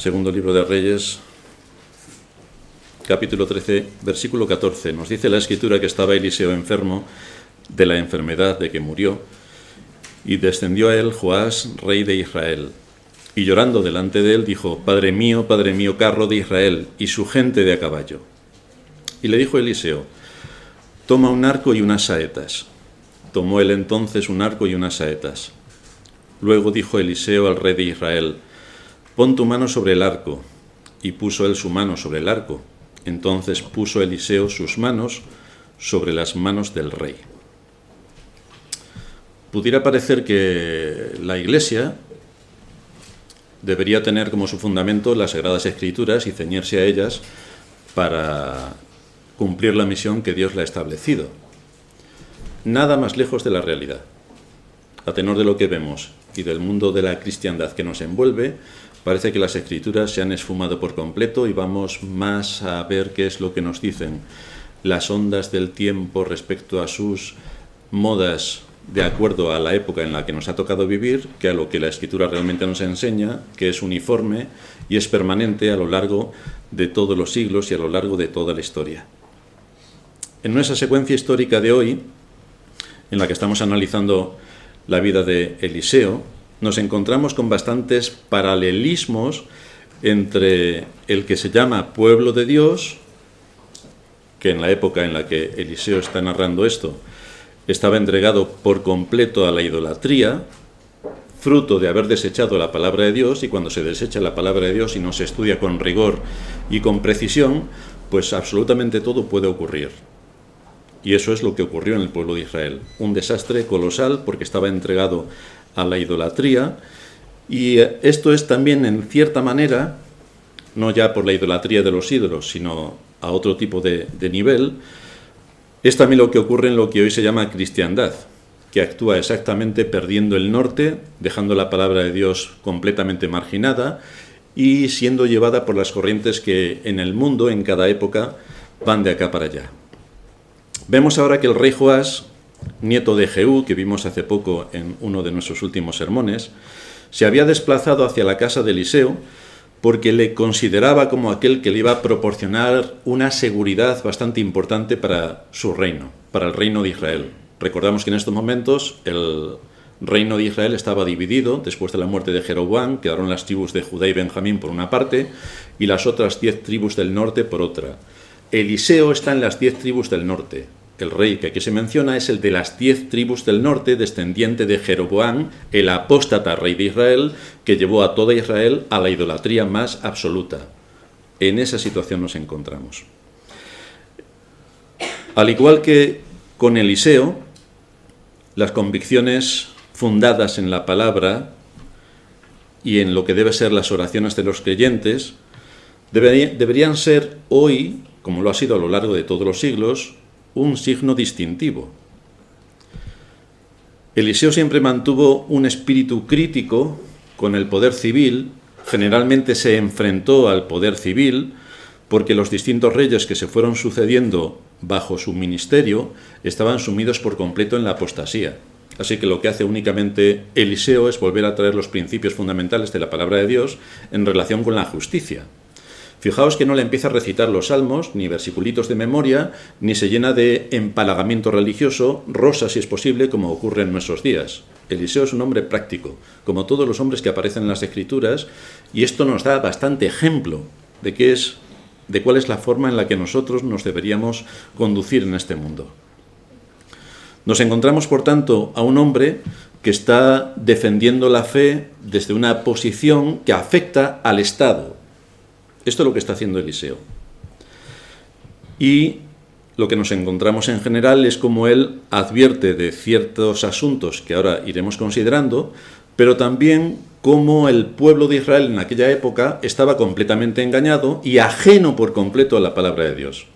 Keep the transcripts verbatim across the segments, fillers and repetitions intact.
Segundo libro de Reyes, capítulo trece, versículo catorce. Nos dice la Escritura que estaba Eliseo enfermo de la enfermedad de que murió, y descendió a él Joás, rey de Israel. Y llorando delante de él, dijo: Padre mío, Padre mío, carro de Israel, y su gente de a caballo. Y le dijo Eliseo: Toma un arco y unas saetas. Tomó él entonces un arco y unas saetas. Luego dijo Eliseo al rey de Israel: Pon tu mano sobre el arco. Y puso él su mano sobre el arco. Entonces puso Eliseo sus manos sobre las manos del rey. Pudiera parecer que la Iglesia debería tener como su fundamento las Sagradas Escrituras y ceñirse a ellas para cumplir la misión que Dios le ha establecido. Nada más lejos de la realidad. A tenor de lo que vemos y del mundo de la cristiandad que nos envuelve, parece que las Escrituras se han esfumado por completo y vamos más a ver qué es lo que nos dicen las ondas del tiempo respecto a sus modas de acuerdo a la época en la que nos ha tocado vivir, que a lo que la Escritura realmente nos enseña, que es uniforme y es permanente a lo largo de todos los siglos y a lo largo de toda la historia. En nuestra secuencia histórica de hoy, en la que estamos analizando la vida de Eliseo, nos encontramos con bastantes paralelismos entre el que se llama pueblo de Dios, que en la época en la que Eliseo está narrando esto, estaba entregado por completo a la idolatría, fruto de haber desechado la palabra de Dios, y cuando se desecha la palabra de Dios y no se estudia con rigor y con precisión, pues absolutamente todo puede ocurrir. Y eso es lo que ocurrió en el pueblo de Israel. Un desastre colosal porque estaba entregado a la idolatría, y esto es también en cierta manera, no ya por la idolatría de los ídolos, sino a otro tipo de, de nivel, es también lo que ocurre en lo que hoy se llama cristiandad, que actúa exactamente perdiendo el norte, dejando la palabra de Dios completamente marginada y siendo llevada por las corrientes que en el mundo, en cada época, van de acá para allá. Vemos ahora que el rey Joás, nieto de Jehú, que vimos hace poco en uno de nuestros últimos sermones, se había desplazado hacia la casa de Eliseo porque le consideraba como aquel que le iba a proporcionar una seguridad bastante importante para su reino, para el reino de Israel. Recordamos que en estos momentos el reino de Israel estaba dividido. Después de la muerte de Jeroboam quedaron las tribus de Judá y Benjamín por una parte y las otras diez tribus del norte por otra. Eliseo está en las diez tribus del norte. El rey que aquí se menciona es el de las diez tribus del norte, descendiente de Jeroboam, el apóstata rey de Israel, que llevó a toda Israel a la idolatría más absoluta. En esa situación nos encontramos. Al igual que con Eliseo, las convicciones fundadas en la palabra y en lo que deben ser las oraciones de los creyentes, deberían ser hoy, como lo ha sido a lo largo de todos los siglos, un signo distintivo. Eliseo siempre mantuvo un espíritu crítico con el poder civil, generalmente se enfrentó al poder civil, porque los distintos reyes que se fueron sucediendo bajo su ministerio estaban sumidos por completo en la apostasía. Así que lo que hace únicamente Eliseo es volver a traer los principios fundamentales de la palabra de Dios en relación con la justicia. Fijaos que no le empieza a recitar los salmos, ni versiculitos de memoria, ni se llena de empalagamiento religioso, rosa si es posible, como ocurre en nuestros días. Eliseo es un hombre práctico, como todos los hombres que aparecen en las Escrituras, y esto nos da bastante ejemplo de qué es, de cuál es la forma en la que nosotros nos deberíamos conducir en este mundo. Nos encontramos, por tanto, a un hombre que está defendiendo la fe desde una posición que afecta al Estado. Esto es lo que está haciendo Eliseo. Y lo que nos encontramos en general es como él advierte de ciertos asuntos que ahora iremos considerando, pero también cómo el pueblo de Israel en aquella época estaba completamente engañado y ajeno por completo a la palabra de Dios.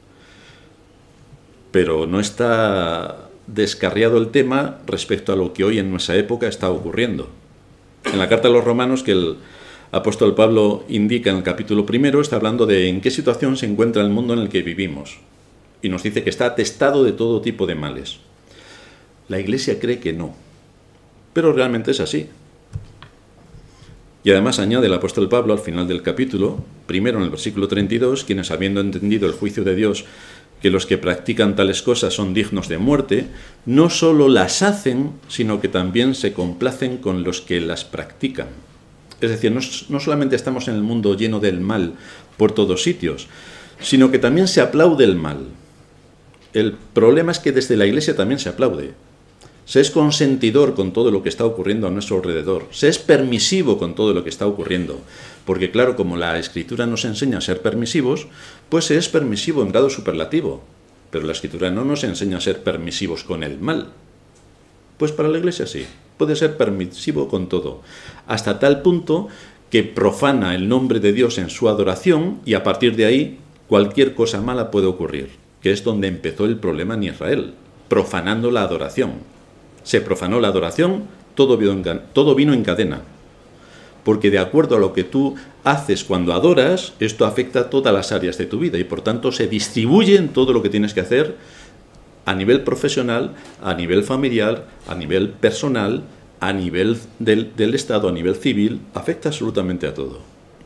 Pero no está descarriado el tema respecto a lo que hoy en nuestra época está ocurriendo. En la carta a los Romanos, que el apóstol Pablo indica en el capítulo primero, está hablando de en qué situación se encuentra el mundo en el que vivimos. Y nos dice que está atestado de todo tipo de males. La Iglesia cree que no, pero realmente es así. Y además añade el apóstol Pablo al final del capítulo, primero en el versículo treinta y dos, quienes habiendo entendido el juicio de Dios, que los que practican tales cosas son dignos de muerte, no solo las hacen, sino que también se complacen con los que las practican. Es decir, no, no solamente estamos en el mundo lleno del mal por todos sitios, sino que también se aplaude el mal. El problema es que desde la Iglesia también se aplaude. Se es consentidor con todo lo que está ocurriendo a nuestro alrededor. Se es permisivo con todo lo que está ocurriendo. Porque claro, como la Escritura nos enseña a ser permisivos, pues se es permisivo en grado superlativo. Pero la Escritura no nos enseña a ser permisivos con el mal. Pues para la Iglesia sí. Puede ser permisivo con todo. Hasta tal punto que profana el nombre de Dios en su adoración y a partir de ahí cualquier cosa mala puede ocurrir. Que es donde empezó el problema en Israel. Profanando la adoración. Se profanó la adoración, todo vino, en, todo vino en cadena. Porque de acuerdo a lo que tú haces cuando adoras, esto afecta a todas las áreas de tu vida y por tanto se distribuye en todo lo que tienes que hacer a nivel profesional, a nivel familiar, a nivel personal, a nivel del, del Estado, a nivel civil, afecta absolutamente a todo.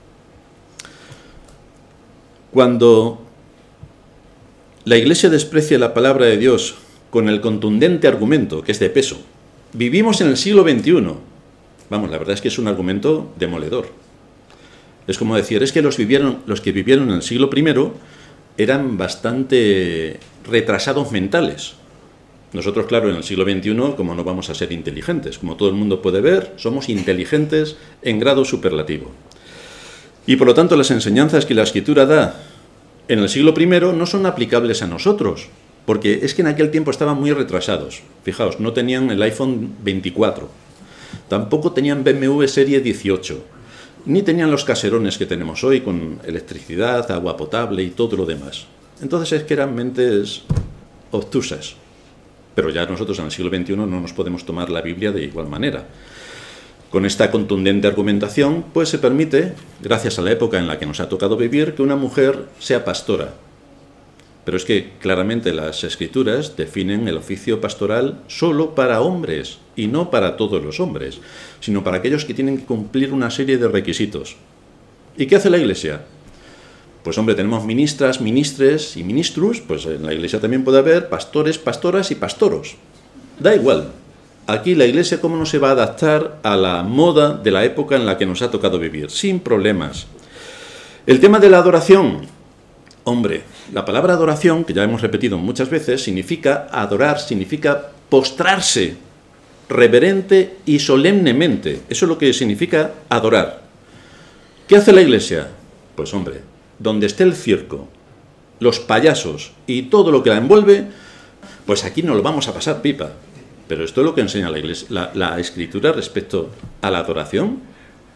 Cuando la Iglesia desprecia la palabra de Dios con el contundente argumento, que es de peso, vivimos en el siglo veintiuno. Vamos, la verdad es que es un argumento demoledor. Es como decir, es que los, vivieron, los que vivieron en el siglo primero eran bastante retrasados mentales. Nosotros, claro, en el siglo veintiuno, como no vamos a ser inteligentes, como todo el mundo puede ver, somos inteligentes en grado superlativo. Y por lo tanto, las enseñanzas que la Escritura da en el siglo primero no son aplicables a nosotros, porque es que en aquel tiempo estaban muy retrasados. Fijaos, no tenían el iPhone veinticuatro, tampoco tenían B M W Serie dieciocho, ni tenían los caserones que tenemos hoy con electricidad, agua potable y todo lo demás. Entonces es que eran mentes obtusas. Pero ya nosotros en el siglo veintiuno no nos podemos tomar la Biblia de igual manera. Con esta contundente argumentación, pues se permite, gracias a la época en la que nos ha tocado vivir, que una mujer sea pastora. Pero es que claramente las Escrituras definen el oficio pastoral solo para hombres y no para todos los hombres, sino para aquellos que tienen que cumplir una serie de requisitos. ¿Y qué hace la Iglesia? Pues hombre, tenemos ministras, ministres y ministrus, pues en la Iglesia también puede haber pastores, pastoras y pastoros. Da igual. Aquí la Iglesia cómo no se va a adaptar a la moda de la época en la que nos ha tocado vivir, sin problemas. El tema de la adoración. Hombre, la palabra adoración, que ya hemos repetido muchas veces, significa adorar, significa postrarse, reverente y solemnemente. Eso es lo que significa adorar. ¿Qué hace la Iglesia? Pues hombre, donde esté el circo, los payasos y todo lo que la envuelve, pues aquí nos lo vamos a pasar pipa. Pero esto es lo que enseña la Iglesia, la, la Escritura respecto a la adoración.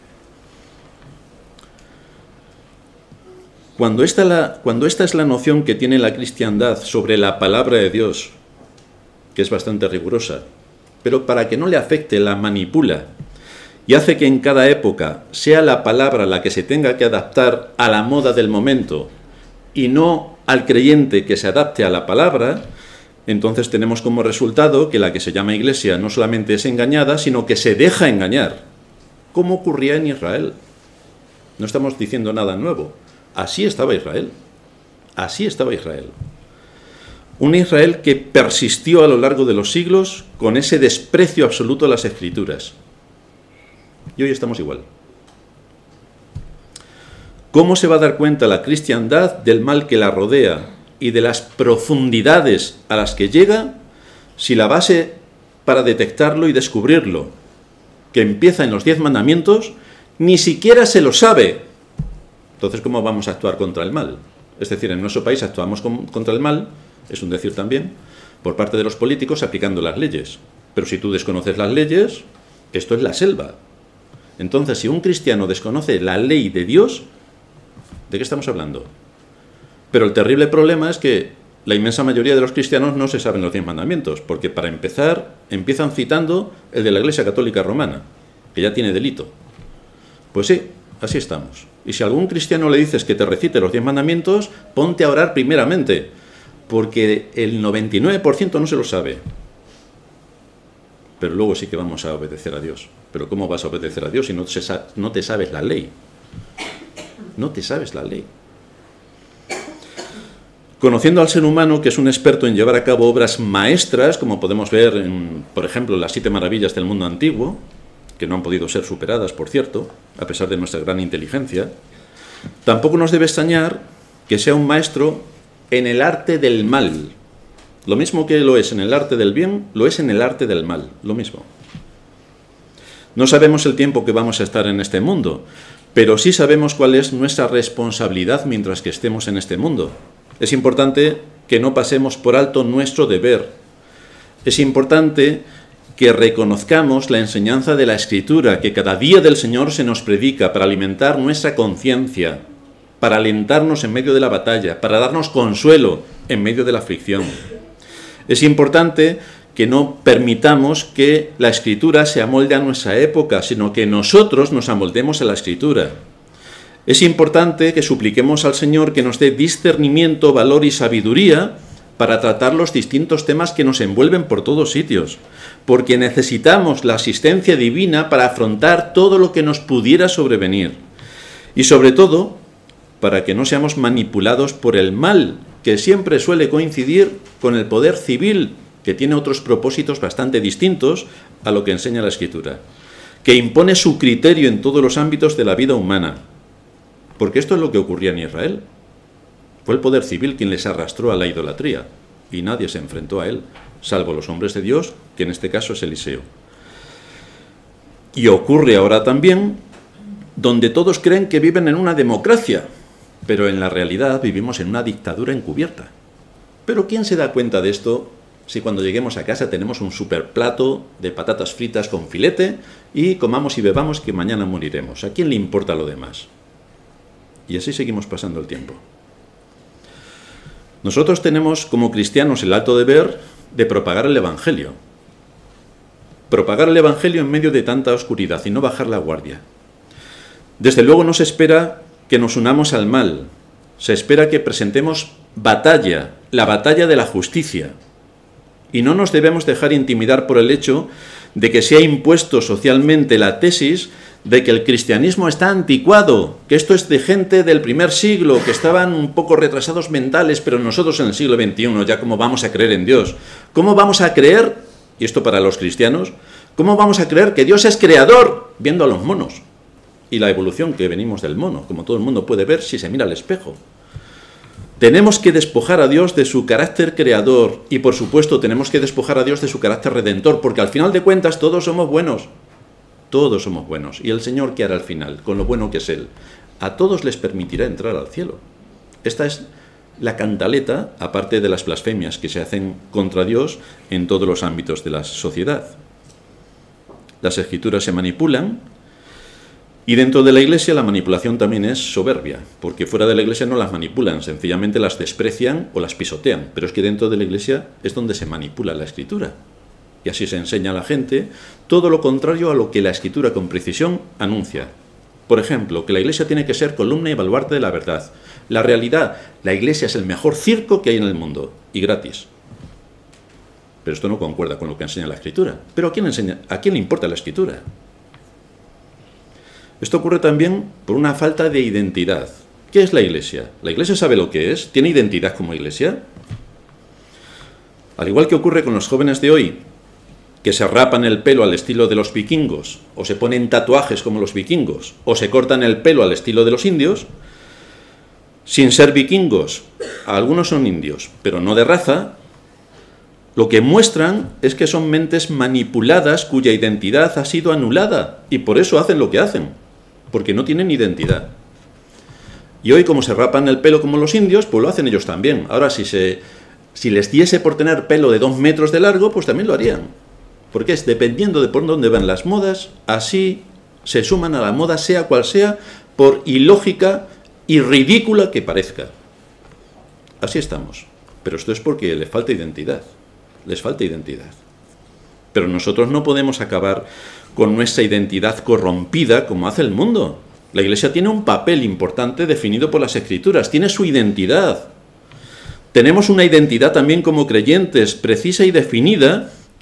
Cuando esta, la, cuando esta es la noción que tiene la cristiandad sobre la palabra de Dios, que es bastante rigurosa, pero para que no le afecte la manipula y hace que en cada época sea la palabra la que se tenga que adaptar a la moda del momento y no al creyente que se adapte a la palabra, entonces tenemos como resultado que la que se llama Iglesia no solamente es engañada, sino que se deja engañar, como ocurría en Israel. No estamos diciendo nada nuevo. Así estaba Israel. Así estaba Israel. Un Israel que persistió a lo largo de los siglos con ese desprecio absoluto a las Escrituras. Y hoy estamos igual. ¿Cómo se va a dar cuenta la cristiandad del mal que la rodea y de las profundidades a las que llega si la base para detectarlo y descubrirlo, que empieza en los diez mandamientos, ni siquiera se lo sabe? Entonces, ¿cómo vamos a actuar contra el mal? Es decir, en nuestro país actuamos con, contra el mal, es un decir también, por parte de los políticos aplicando las leyes. Pero si tú desconoces las leyes, esto es la selva. Entonces, si un cristiano desconoce la ley de Dios, ¿de qué estamos hablando? Pero el terrible problema es que la inmensa mayoría de los cristianos no se saben los diez mandamientos, porque para empezar, empiezan citando el de la Iglesia Católica Romana, que ya tiene delito. Pues sí, así estamos. Y si a algún cristiano le dices que te recite los diez mandamientos, ponte a orar primeramente, porque el noventa y nueve por ciento no se lo sabe. pero luego sí que vamos a obedecer a Dios. Pero ¿cómo vas a obedecer a Dios si no, se, no te sabes la ley? No te sabes la ley. Conociendo al ser humano, que es un experto en llevar a cabo obras maestras, como podemos ver, en, por ejemplo, las siete maravillas del mundo antiguo, que no han podido ser superadas, por cierto, a pesar de nuestra gran inteligencia, tampoco nos debe extrañar que sea un maestro en el arte del mal. Lo mismo que lo es en el arte del bien, lo es en el arte del mal, lo mismo. No sabemos el tiempo que vamos a estar en este mundo, pero sí sabemos cuál es nuestra responsabilidad mientras que estemos en este mundo. Es importante que no pasemos por alto nuestro deber. Es importante que reconozcamos la enseñanza de la Escritura, que cada día del Señor se nos predica para alimentar nuestra conciencia, para alentarnos en medio de la batalla, para darnos consuelo en medio de la aflicción. Es importante que no permitamos que la Escritura se amolde a nuestra época, sino que nosotros nos amoldemos a la Escritura. Es importante que supliquemos al Señor que nos dé discernimiento, valor y sabiduría para tratar los distintos temas que nos envuelven por todos sitios, porque necesitamos la asistencia divina para afrontar todo lo que nos pudiera sobrevenir. Y sobre todo, para que no seamos manipulados por el mal, que siempre suele coincidir con el poder civil, que tiene otros propósitos bastante distintos a lo que enseña la Escritura, que impone su criterio en todos los ámbitos de la vida humana. Porque esto es lo que ocurría en Israel. Fue el poder civil quien les arrastró a la idolatría, y nadie se enfrentó a él, salvo los hombres de Dios, que en este caso es Eliseo. Y ocurre ahora también, donde todos creen que viven en una democracia, pero en la realidad vivimos en una dictadura encubierta. Pero ¿quién se da cuenta de esto si cuando lleguemos a casa tenemos un super plato de patatas fritas con filete y comamos y bebamos que mañana moriremos? ¿A quién le importa lo demás? Y así seguimos pasando el tiempo. Nosotros tenemos como cristianos el alto deber de propagar el Evangelio. Propagar el Evangelio en medio de tanta oscuridad y no bajar la guardia. Desde luego no se espera que nos unamos al mal. Se espera que presentemos batalla, la batalla de la justicia. Y no nos debemos dejar intimidar por el hecho de que se ha impuesto socialmente la tesis de que el cristianismo está anticuado, que esto es de gente del primer siglo, que estaban un poco retrasados mentales, pero nosotros en el siglo veintiuno, ya cómo vamos a creer en Dios. ¿Cómo vamos a creer, y esto para los cristianos, cómo vamos a creer que Dios es creador viendo a los monos? Y la evolución que venimos del mono, como todo el mundo puede ver si se mira al espejo. Tenemos que despojar a Dios de su carácter creador y, por supuesto, tenemos que despojar a Dios de su carácter redentor, porque al final de cuentas todos somos buenos. Todos somos buenos. ¿Y el Señor qué hará al final, con lo bueno que es Él? A todos les permitirá entrar al cielo. Esta es la cantaleta, aparte de las blasfemias que se hacen contra Dios en todos los ámbitos de la sociedad. Las Escrituras se manipulan, y dentro de la Iglesia la manipulación también es soberbia, porque fuera de la Iglesia no las manipulan, sencillamente las desprecian o las pisotean, pero es que dentro de la Iglesia es donde se manipula la Escritura. Y así se enseña a la gente todo lo contrario a lo que la Escritura con precisión anuncia. Por ejemplo, que la Iglesia tiene que ser columna y baluarte de la verdad. La realidad, la Iglesia es el mejor circo que hay en el mundo, y gratis. Pero esto no concuerda con lo que enseña la Escritura. ¿Pero a quién, enseña, a quién le importa la Escritura? Esto ocurre también por una falta de identidad. ¿Qué es la Iglesia? ¿La Iglesia sabe lo que es? ¿Tiene identidad como Iglesia? Al igual que ocurre con los jóvenes de hoy, que se rapan el pelo al estilo de los vikingos, o se ponen tatuajes como los vikingos, o se cortan el pelo al estilo de los indios, sin ser vikingos, algunos son indios, pero no de raza, lo que muestran es que son mentes manipuladas cuya identidad ha sido anulada, y por eso hacen lo que hacen, porque no tienen identidad. Y hoy, como se rapan el pelo como los indios, pues lo hacen ellos también. Ahora, si, se, si les diese por tener pelo de dos metros de largo, pues también lo harían. Porque es dependiendo de por dónde van las modas, así se suman a la moda, sea cual sea, por ilógica y ridícula que parezca. Así estamos. Pero esto es porque les falta identidad. Les falta identidad. Pero nosotros no podemos acabar con nuestra identidad corrompida como hace el mundo. La Iglesia tiene un papel importante definido por las Escrituras, tiene su identidad. Tenemos una identidad también como creyentes, precisa y definida,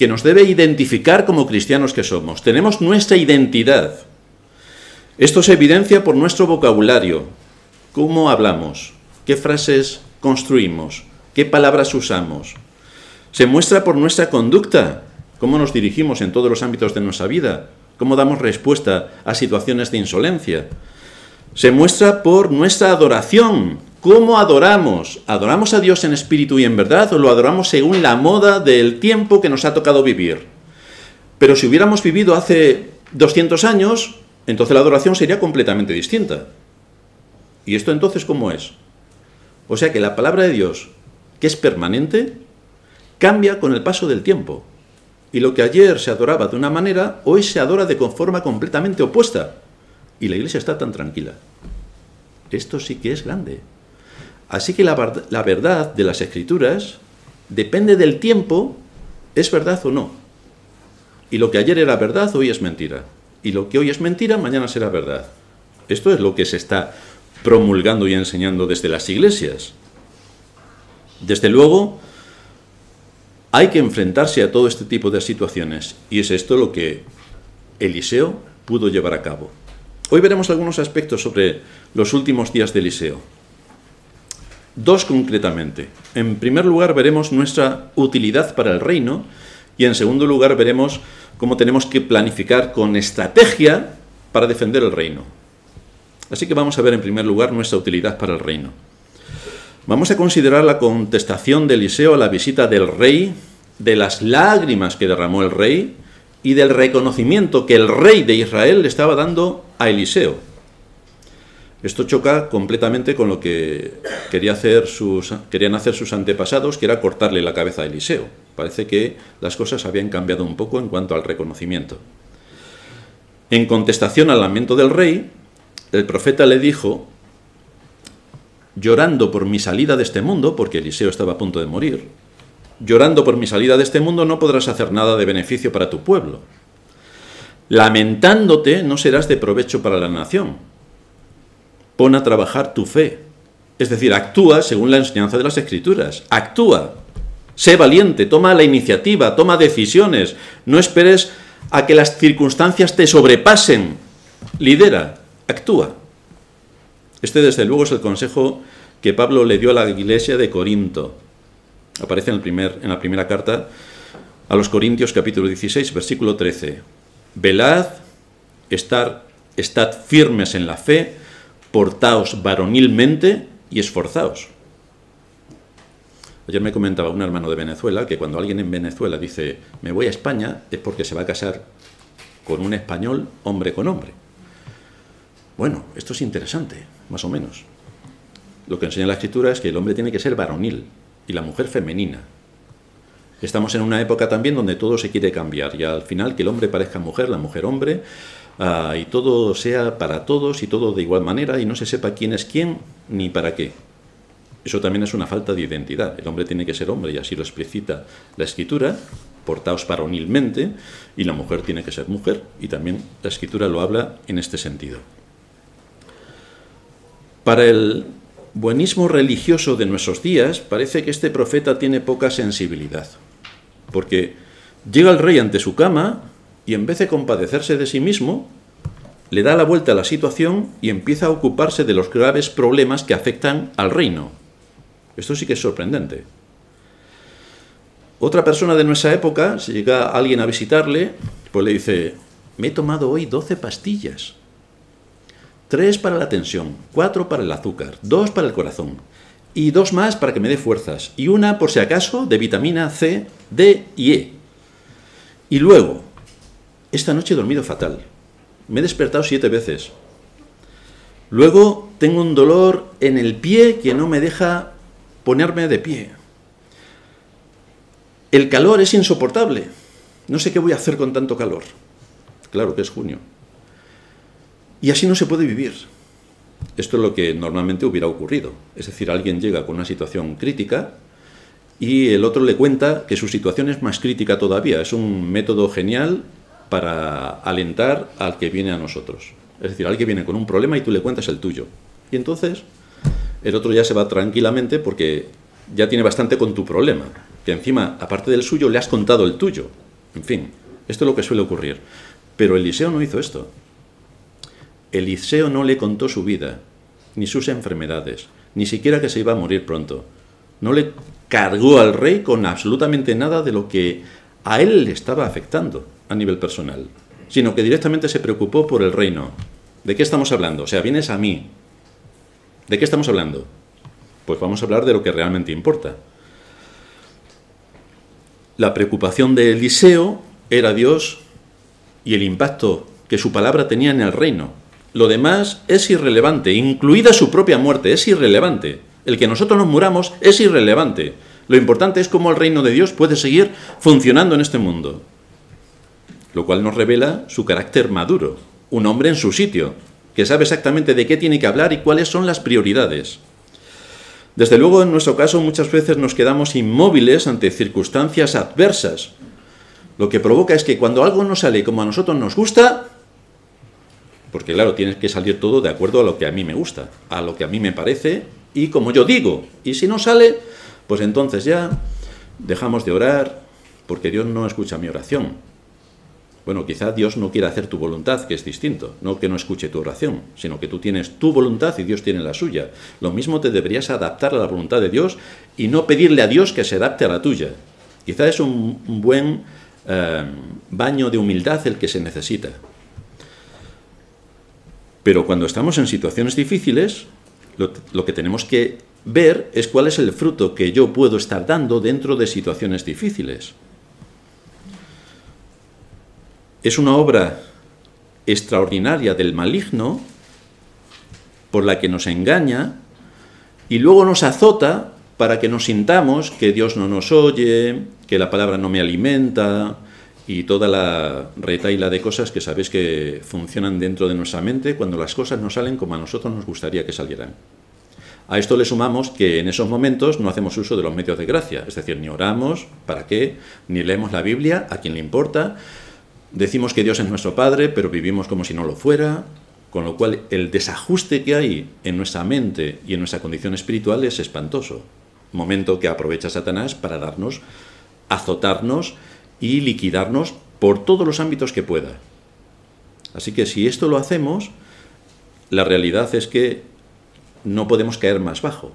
que nos debe identificar como cristianos que somos. Tenemos nuestra identidad. Esto se evidencia por nuestro vocabulario. ¿Cómo hablamos? ¿Qué frases construimos? ¿Qué palabras usamos? Se muestra por nuestra conducta. ¿Cómo nos dirigimos en todos los ámbitos de nuestra vida? ¿Cómo damos respuesta a situaciones de insolencia? Se muestra por nuestra adoración. ¿Cómo adoramos? ¿Adoramos a Dios en espíritu y en verdad o lo adoramos según la moda del tiempo que nos ha tocado vivir? Pero si hubiéramos vivido hace doscientos años, entonces la adoración sería completamente distinta. ¿Y esto entonces cómo es? O sea que la palabra de Dios, que es permanente, cambia con el paso del tiempo. Y lo que ayer se adoraba de una manera, hoy se adora de forma completamente opuesta. Y la Iglesia está tan tranquila. Esto sí que es grande. Así que la, la verdad de las Escrituras depende del tiempo, ¿es verdad o no? Y lo que ayer era verdad, hoy es mentira. Y lo que hoy es mentira, mañana será verdad. Esto es lo que se está promulgando y enseñando desde las iglesias. Desde luego, hay que enfrentarse a todo este tipo de situaciones. Y es esto lo que Eliseo pudo llevar a cabo. Hoy veremos algunos aspectos sobre los últimos días de Eliseo. Dos concretamente. En primer lugar veremos nuestra utilidad para el reino y en segundo lugar veremos cómo tenemos que planificar con estrategia para defender el reino. Así que vamos a ver en primer lugar nuestra utilidad para el reino. Vamos a considerar la contestación de Eliseo a la visita del rey, de las lágrimas que derramó el rey y del reconocimiento que el rey de Israel le estaba dando a Eliseo. Esto choca completamente con lo que quería hacer sus, querían hacer sus antepasados, que era cortarle la cabeza a Eliseo. Parece que las cosas habían cambiado un poco en cuanto al reconocimiento. En contestación al lamento del rey, el profeta le dijo, llorando por mi salida de este mundo, porque Eliseo estaba a punto de morir, llorando por mi salida de este mundo no podrás hacer nada de beneficio para tu pueblo. Lamentándote no serás de provecho para la nación. Pon a trabajar tu fe. Es decir, actúa según la enseñanza de las Escrituras. Actúa. Sé valiente, toma la iniciativa, toma decisiones. No esperes a que las circunstancias te sobrepasen. Lidera, actúa. Este, desde luego, es el consejo que Pablo le dio a la iglesia de Corinto. Aparece en, el primer, en la primera carta a los Corintios, capítulo dieciséis, versículo trece. Velad, estar, estad firmes en la fe, portaos varonilmente y esforzaos. Ayer me comentaba un hermano de Venezuela que cuando alguien en Venezuela dice me voy a España es porque se va a casar con un español hombre con hombre. Bueno, esto es interesante, más o menos. Lo que enseña la Escritura es que el hombre tiene que ser varonil y la mujer femenina. Estamos en una época también donde todo se quiere cambiar y al final que el hombre parezca mujer, la mujer hombre, Uh, y todo sea para todos y todo de igual manera y no se sepa quién es quién ni para qué. Eso también es una falta de identidad. El hombre tiene que ser hombre y así lo explicita la Escritura, portaos varonilmente, y la mujer tiene que ser mujer y también la Escritura lo habla en este sentido. Para el buenismo religioso de nuestros días parece que este profeta tiene poca sensibilidad, porque llega el rey ante su cama y en vez de compadecerse de sí mismo, le da la vuelta a la situación y empieza a ocuparse de los graves problemas que afectan al reino. Esto sí que es sorprendente. Otra persona de nuestra época, si llega alguien a visitarle, pues le dice, me he tomado hoy doce pastillas. Tres para la tensión, cuatro para el azúcar, dos para el corazón y dos más para que me dé fuerzas y una, por si acaso, de vitamina C, D y E. Y luego, esta noche he dormido fatal. Me he despertado siete veces. Luego tengo un dolor en el pie que no me deja ponerme de pie. El calor es insoportable. No sé qué voy a hacer con tanto calor. Claro que es junio. Y así no se puede vivir. Esto es lo que normalmente hubiera ocurrido. Es decir, alguien llega con una situación crítica y el otro le cuenta que su situación es más crítica todavía. Es un método genial para alentar al que viene a nosotros. Es decir, alguien viene con un problema y tú le cuentas el tuyo. Y entonces el otro ya se va tranquilamente porque ya tiene bastante con tu problema. Que encima, aparte del suyo, le has contado el tuyo. En fin, esto es lo que suele ocurrir. Pero Eliseo no hizo esto. Eliseo no le contó su vida, ni sus enfermedades, ni siquiera que se iba a morir pronto. No le cargó al rey con absolutamente nada de lo que a él le estaba afectando a nivel personal, sino que directamente se preocupó por el reino. ¿De qué estamos hablando? O sea, vienes a mí. ¿De qué estamos hablando? Pues vamos a hablar de lo que realmente importa. La preocupación de Eliseo era Dios y el impacto que su palabra tenía en el reino. Lo demás es irrelevante, incluida su propia muerte, es irrelevante. El que nosotros nos muramos es irrelevante. Lo importante es cómo el reino de Dios puede seguir funcionando en este mundo. Lo cual nos revela su carácter maduro, un hombre en su sitio, que sabe exactamente de qué tiene que hablar y cuáles son las prioridades. Desde luego, en nuestro caso, muchas veces nos quedamos inmóviles ante circunstancias adversas. Lo que provoca es que cuando algo no sale como a nosotros nos gusta, porque claro, tiene que salir todo de acuerdo a lo que a mí me gusta, a lo que a mí me parece y como yo digo. Y si no sale, pues entonces ya dejamos de orar porque Dios no escucha mi oración. Bueno, quizá Dios no quiera hacer tu voluntad, que es distinto. No que no escuche tu oración, sino que tú tienes tu voluntad y Dios tiene la suya. Lo mismo te deberías adaptar a la voluntad de Dios y no pedirle a Dios que se adapte a la tuya. Quizá es un, un buen eh, baño de humildad el que se necesita. Pero cuando estamos en situaciones difíciles, lo, lo que tenemos que ver es cuál es el fruto que yo puedo estar dando dentro de situaciones difíciles. Es una obra extraordinaria del maligno por la que nos engaña y luego nos azota para que nos sintamos que Dios no nos oye, que la palabra no me alimenta y toda la retahíla de cosas que sabéis que funcionan dentro de nuestra mente cuando las cosas no salen como a nosotros nos gustaría que salieran. A esto le sumamos que en esos momentos no hacemos uso de los medios de gracia, es decir, ni oramos, ¿para qué? Ni leemos la Biblia, ¿a quién le importa? Decimos que Dios es nuestro Padre, pero vivimos como si no lo fuera, con lo cual el desajuste que hay en nuestra mente y en nuestra condición espiritual es espantoso. Momento que aprovecha Satanás para darnos, azotarnos y liquidarnos por todos los ámbitos que pueda. Así que si esto lo hacemos, la realidad es que no podemos caer más bajo.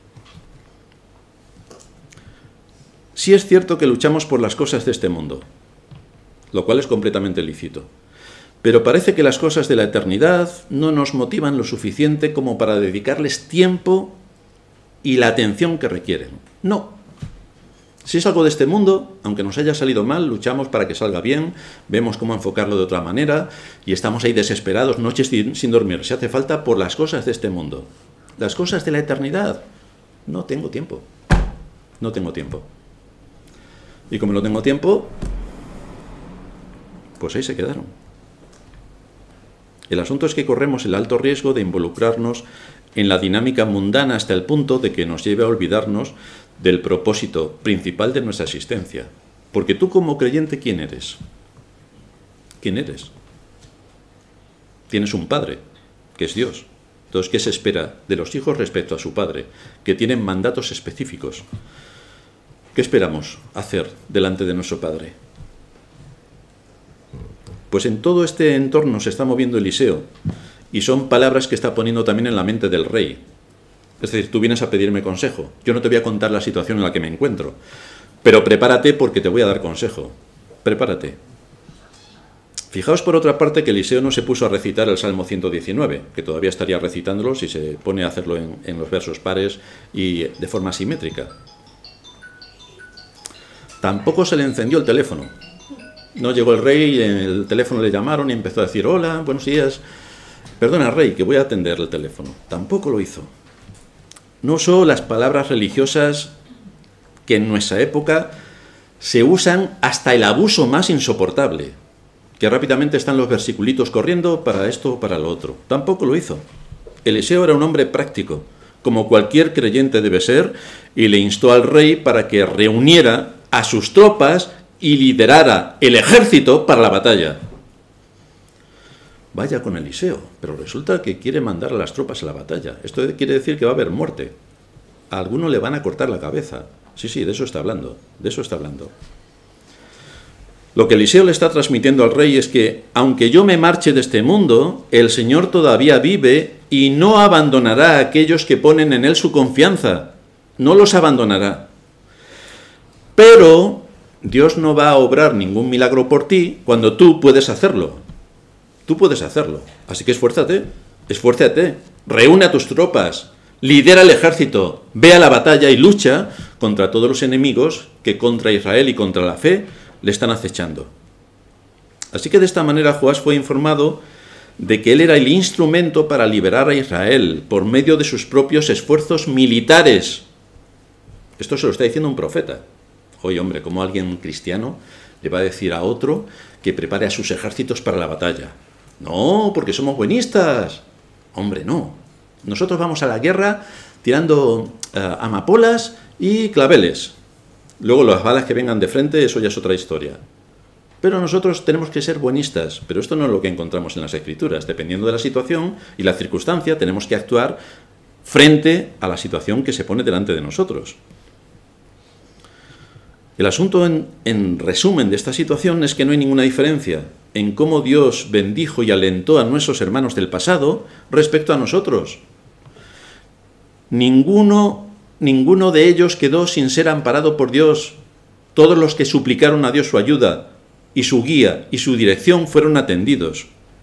Sí es cierto que luchamos por las cosas de este mundo, lo cual es completamente lícito. Pero parece que las cosas de la eternidad no nos motivan lo suficiente como para dedicarles tiempo y la atención que requieren. No. Si es algo de este mundo, aunque nos haya salido mal, luchamos para que salga bien, vemos cómo enfocarlo de otra manera y estamos ahí desesperados, noches sin, sin dormir. Si hace falta por las cosas de este mundo. Las cosas de la eternidad, no tengo tiempo. No tengo tiempo. Y como no tengo tiempo, pues ahí se quedaron. El asunto es que corremos el alto riesgo de involucrarnos en la dinámica mundana hasta el punto de que nos lleve a olvidarnos del propósito principal de nuestra existencia. Porque tú como creyente, ¿quién eres? ¿Quién eres? Tienes un padre, que es Dios. Entonces, ¿qué se espera de los hijos respecto a su padre? Que tienen mandatos específicos. ¿Qué esperamos hacer delante de nuestro padre? Pues en todo este entorno se está moviendo Eliseo, y son palabras que está poniendo también en la mente del rey. Es decir, tú vienes a pedirme consejo. Yo no te voy a contar la situación en la que me encuentro, pero prepárate porque te voy a dar consejo. Prepárate. Fijaos por otra parte que Eliseo no se puso a recitar el Salmo ciento diecinueve, que todavía estaría recitándolo si se pone a hacerlo en, en los versos pares y de forma simétrica. Tampoco se le encendió el teléfono. No llegó el rey y en el teléfono le llamaron y empezó a decir: hola, buenos días. Perdona, rey, que voy a atender el teléfono. Tampoco lo hizo. No usó las palabras religiosas que en nuestra época se usan hasta el abuso más insoportable, que rápidamente están los versiculitos corriendo para esto o para lo otro. Tampoco lo hizo. Eliseo era un hombre práctico, como cualquier creyente debe ser, y le instó al rey para que reuniera a sus tropas y liderara el ejército para la batalla. Vaya con Eliseo, pero resulta que quiere mandar a las tropas a la batalla. Esto quiere decir que va a haber muerte. A alguno le van a cortar la cabeza. Sí, sí, de eso está hablando, de eso está hablando. Lo que Eliseo le está transmitiendo al rey es que, aunque yo me marche de este mundo, el Señor todavía vive y no abandonará a aquellos que ponen en Él su confianza. No los abandonará. Pero Dios no va a obrar ningún milagro por ti cuando tú puedes hacerlo. Tú puedes hacerlo. Así que esfuérzate, esfuérzate, reúne a tus tropas, lidera el ejército, ve a la batalla y lucha contra todos los enemigos que contra Israel y contra la fe le están acechando. Así que de esta manera Joás fue informado de que él era el instrumento para liberar a Israel por medio de sus propios esfuerzos militares. Esto se lo está diciendo un profeta. Oye, hombre, ¿cómo alguien cristiano le va a decir a otro que prepare a sus ejércitos para la batalla? No, porque somos buenistas. Hombre, no. Nosotros vamos a la guerra tirando uh, amapolas y claveles. Luego las balas que vengan de frente, eso ya es otra historia. Pero nosotros tenemos que ser buenistas. Pero esto no es lo que encontramos en las Escrituras. Dependiendo de la situación y la circunstancia, tenemos que actuar frente a la situación que se pone delante de nosotros. El asunto, en, en resumen de esta situación, es que no hay ninguna diferencia en cómo Dios bendijo y alentó a nuestros hermanos del pasado respecto a nosotros. Ninguno, ninguno de ellos quedó sin ser amparado por Dios. Todos los que suplicaron a Dios su ayuda y su guía y su dirección fueron atendidos.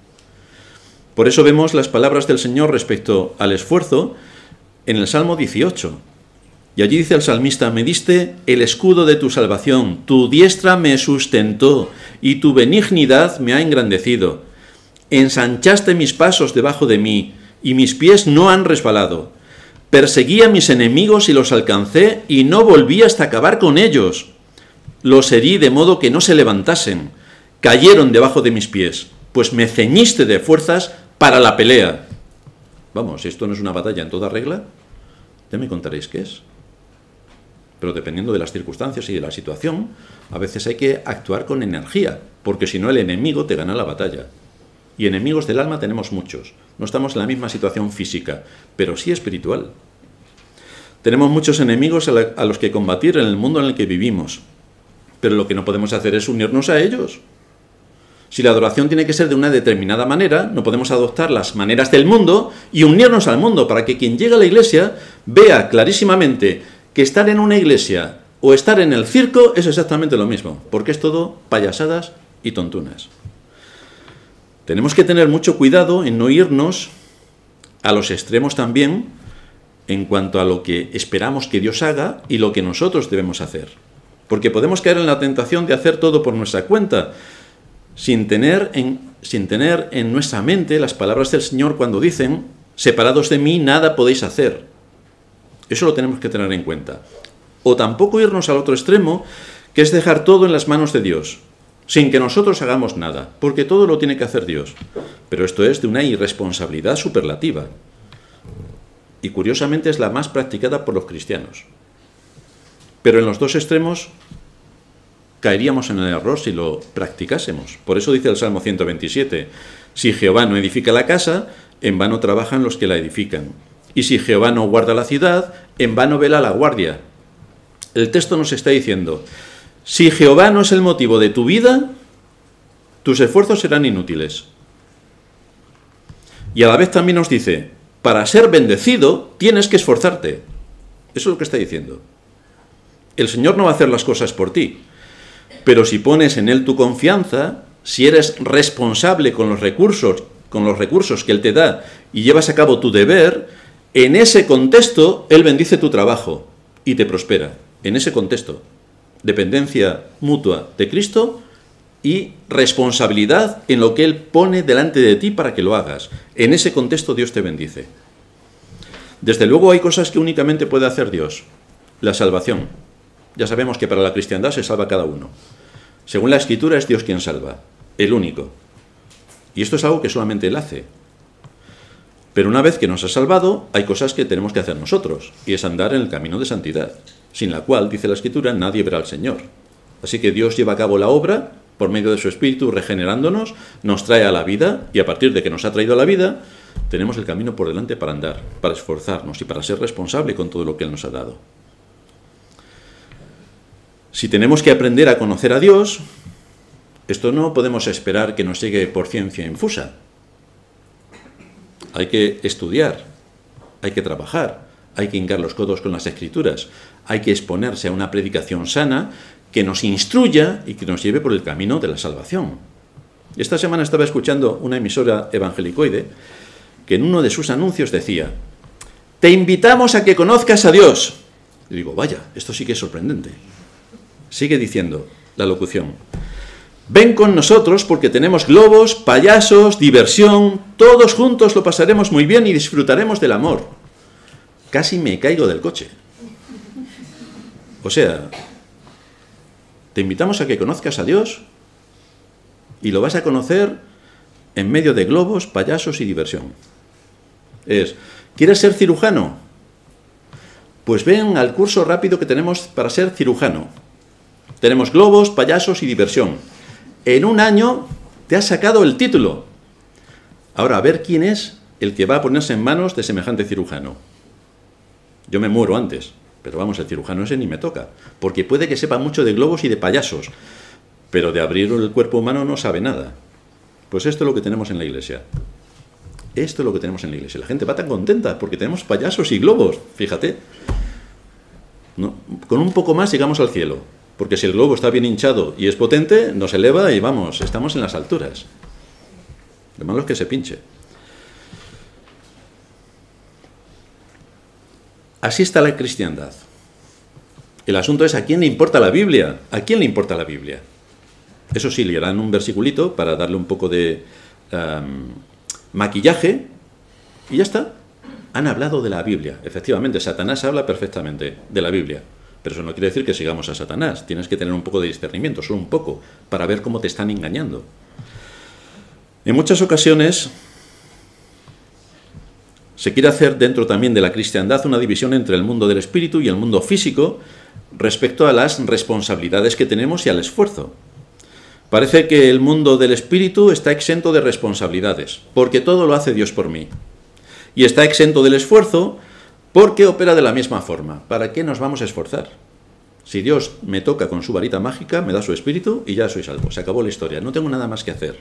Por eso vemos las palabras del Señor respecto al esfuerzo en el Salmo dieciocho. Y allí dice el salmista: me diste el escudo de tu salvación, tu diestra me sustentó y tu benignidad me ha engrandecido. Ensanchaste mis pasos debajo de mí y mis pies no han resbalado. Perseguí a mis enemigos y los alcancé y no volví hasta acabar con ellos. Los herí de modo que no se levantasen. Cayeron debajo de mis pies, pues me ceñiste de fuerzas para la pelea. Vamos, ¿esto no es una batalla en toda regla? Ya me contaréis qué es. Pero dependiendo de las circunstancias y de la situación, a veces hay que actuar con energía, porque si no el enemigo te gana la batalla. Y enemigos del alma tenemos muchos. No estamos en la misma situación física, pero sí espiritual. Tenemos muchos enemigos a, la, a los que combatir en el mundo en el que vivimos, pero lo que no podemos hacer es unirnos a ellos. Si la adoración tiene que ser de una determinada manera, no podemos adoptar las maneras del mundo y unirnos al mundo para que quien llegue a la iglesia vea clarísimamente que estar en una iglesia o estar en el circo es exactamente lo mismo, porque es todo payasadas y tontunas. Tenemos que tener mucho cuidado en no irnos a los extremos también en cuanto a lo que esperamos que Dios haga y lo que nosotros debemos hacer. Porque podemos caer en la tentación de hacer todo por nuestra cuenta, sin tener en, sin tener en nuestra mente las palabras del Señor cuando dicen: separados de mí nada podéis hacer. Eso lo tenemos que tener en cuenta. O tampoco irnos al otro extremo, que es dejar todo en las manos de Dios, sin que nosotros hagamos nada, porque todo lo tiene que hacer Dios. Pero esto es de una irresponsabilidad superlativa. Y curiosamente es la más practicada por los cristianos. Pero en los dos extremos caeríamos en el error si lo practicásemos. Por eso dice el Salmo ciento veintisiete: si Jehová no edifica la casa, en vano trabajan los que la edifican. Y si Jehová no guarda la ciudad, en vano vela la guardia. El texto nos está diciendo: si Jehová no es el motivo de tu vida, tus esfuerzos serán inútiles. Y a la vez también nos dice: para ser bendecido tienes que esforzarte. Eso es lo que está diciendo. El Señor no va a hacer las cosas por ti, pero si pones en Él tu confianza, si eres responsable con los recursos, con los recursos que Él te da y llevas a cabo tu deber, en ese contexto Él bendice tu trabajo y te prospera. En ese contexto, dependencia mutua de Cristo y responsabilidad en lo que Él pone delante de ti para que lo hagas. En ese contexto Dios te bendice. Desde luego hay cosas que únicamente puede hacer Dios. La salvación. Ya sabemos que para la cristiandad se salva cada uno. Según la Escritura es Dios quien salva, el único. Y esto es algo que solamente Él hace. Pero una vez que nos ha salvado, hay cosas que tenemos que hacer nosotros, y es andar en el camino de santidad, sin la cual, dice la Escritura, nadie verá al Señor. Así que Dios lleva a cabo la obra, por medio de su Espíritu, regenerándonos, nos trae a la vida, y a partir de que nos ha traído a la vida, tenemos el camino por delante para andar, para esforzarnos y para ser responsable con todo lo que Él nos ha dado. Si tenemos que aprender a conocer a Dios, Esto no podemos esperar que nos llegue por ciencia infusa. Hay que estudiar, hay que trabajar, hay que hincar los codos con las Escrituras, hay que exponerse a una predicación sana que nos instruya y que nos lleve por el camino de la salvación. Esta semana estaba escuchando una emisora evangelicoide que en uno de sus anuncios decía: te invitamos a que conozcas a Dios. Y digo, vaya, esto sí que es sorprendente. Sigue diciendo la locución: ven con nosotros porque tenemos globos, payasos, diversión, todos juntos lo pasaremos muy bien y disfrutaremos del amor. Casi me caigo del coche. O sea, te invitamos a que conozcas a Dios y lo vas a conocer en medio de globos, payasos y diversión. Es, ¿quieres ser cirujano? Pues ven al curso rápido que tenemos para ser cirujano. Tenemos globos, payasos y diversión. En un año te has sacado el título. Ahora, a ver quién es el que va a ponerse en manos de semejante cirujano. Yo me muero antes, pero vamos, el cirujano ese ni me toca, porque puede que sepa mucho de globos y de payasos, pero de abrir el cuerpo humano no sabe nada. Pues esto es lo que tenemos en la Iglesia. Esto es lo que tenemos en la Iglesia. La gente va tan contenta porque tenemos payasos y globos, fíjate. No, con un poco más llegamos al cielo, porque si el globo está bien hinchado y es potente, nos eleva y vamos, estamos en las alturas. Lo malo es que se pinche. Así está la cristiandad. El asunto es a quién le importa la Biblia. ¿A quién le importa la Biblia? Eso sí, le harán un versiculito para darle un poco de um, maquillaje y ya está. Han hablado de la Biblia. Efectivamente, Satanás habla perfectamente de la Biblia. Pero eso no quiere decir que sigamos a Satanás. Tienes que tener un poco de discernimiento, solo un poco, para ver cómo te están engañando. En muchas ocasiones se quiere hacer dentro también de la cristiandad una división entre el mundo del espíritu y el mundo físico respecto a las responsabilidades que tenemos y al esfuerzo. Parece que el mundo del espíritu está exento de responsabilidades, porque todo lo hace Dios por mí. Y está exento del esfuerzo porque opera de la misma forma. ¿Para qué nos vamos a esforzar? Si Dios me toca con su varita mágica, me da su espíritu y ya soy salvo. Se acabó la historia. No tengo nada más que hacer.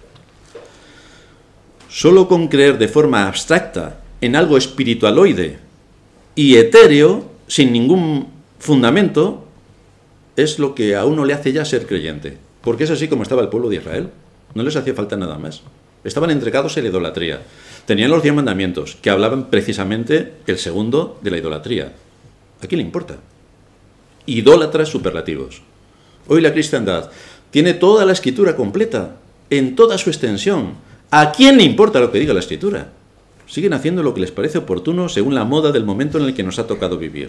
Solo con creer de forma abstracta en algo espiritualoide y etéreo, sin ningún fundamento, es lo que a uno le hace ya ser creyente. Porque es así como estaba el pueblo de Israel. No les hacía falta nada más. Estaban entregados a la idolatría. Tenían los diez mandamientos, que hablaban precisamente el segundo de la idolatría. ¿A quién le importa? Idólatras superlativos. Hoy la cristiandad tiene toda la escritura completa, en toda su extensión. ¿A quién le importa lo que diga la escritura? Siguen haciendo lo que les parece oportuno según la moda del momento en el que nos ha tocado vivir.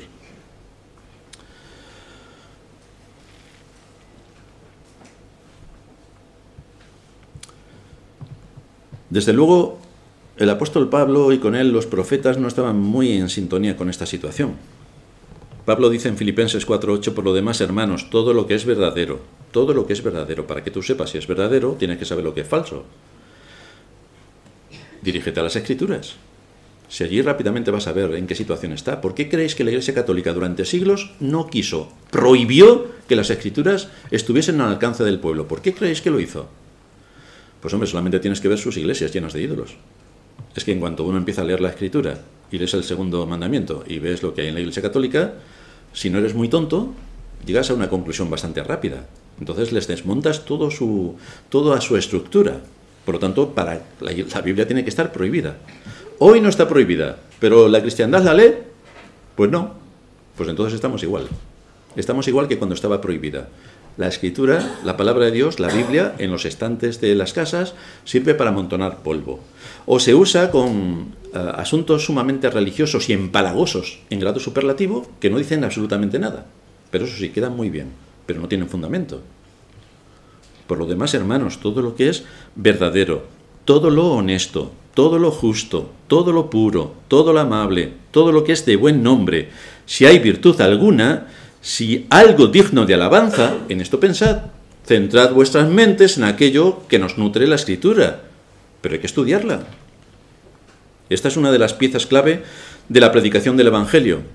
Desde luego, el apóstol Pablo y con él los profetas no estaban muy en sintonía con esta situación. Pablo dice en Filipenses cuatro ocho, por lo demás, hermanos, todo lo que es verdadero, todo lo que es verdadero, para que tú sepas si es verdadero, tienes que saber lo que es falso. Dirígete a las Escrituras. Si allí rápidamente vas a ver en qué situación está. ¿Por qué creéis que la Iglesia Católica durante siglos no quiso, prohibió que las Escrituras estuviesen al alcance del pueblo? ¿Por qué creéis que lo hizo? Pues hombre, solamente tienes que ver sus iglesias llenas de ídolos. Es que en cuanto uno empieza a leer la Escritura y lees el segundo mandamiento y ves lo que hay en la Iglesia Católica, si no eres muy tonto, llegas a una conclusión bastante rápida. Entonces les desmontas todo su, toda su estructura. Por lo tanto, para la, la Biblia tiene que estar prohibida. Hoy no está prohibida, pero ¿la cristiandad la lee? Pues no. Pues entonces estamos igual. Estamos igual que cuando estaba prohibida. La Escritura, la palabra de Dios, la Biblia, en los estantes de las casas, sirve para amontonar polvo. O se usa con uh, asuntos sumamente religiosos y empalagosos en grado superlativo que no dicen absolutamente nada. Pero eso sí, quedan muy bien, pero no tienen fundamento. Por lo demás, hermanos, todo lo que es verdadero, todo lo honesto, todo lo justo, todo lo puro, todo lo amable, todo lo que es de buen nombre, si hay virtud alguna, si algo digno de alabanza, en esto pensad, centrad vuestras mentes en aquello que nos nutre la Escritura, pero hay que estudiarla. Esta es una de las piezas clave de la predicación del Evangelio.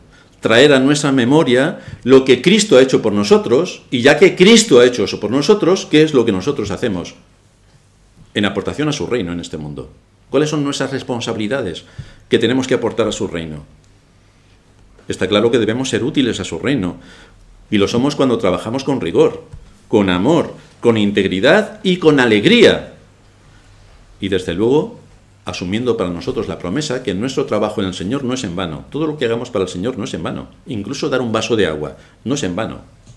traer a nuestra memoria lo que Cristo ha hecho por nosotros, y ya que Cristo ha hecho eso por nosotros, ¿qué es lo que nosotros hacemos en aportación a su reino en este mundo? ¿Cuáles son nuestras responsabilidades que tenemos que aportar a su reino? Está claro que debemos ser útiles a su reino, y lo somos cuando trabajamos con rigor, con amor, con integridad y con alegría. Y desde luego, asumiendo para nosotros la promesa que nuestro trabajo en el Señor no es en vano. Todo lo que hagamos para el Señor no es en vano. Incluso dar un vaso de agua no es en vano.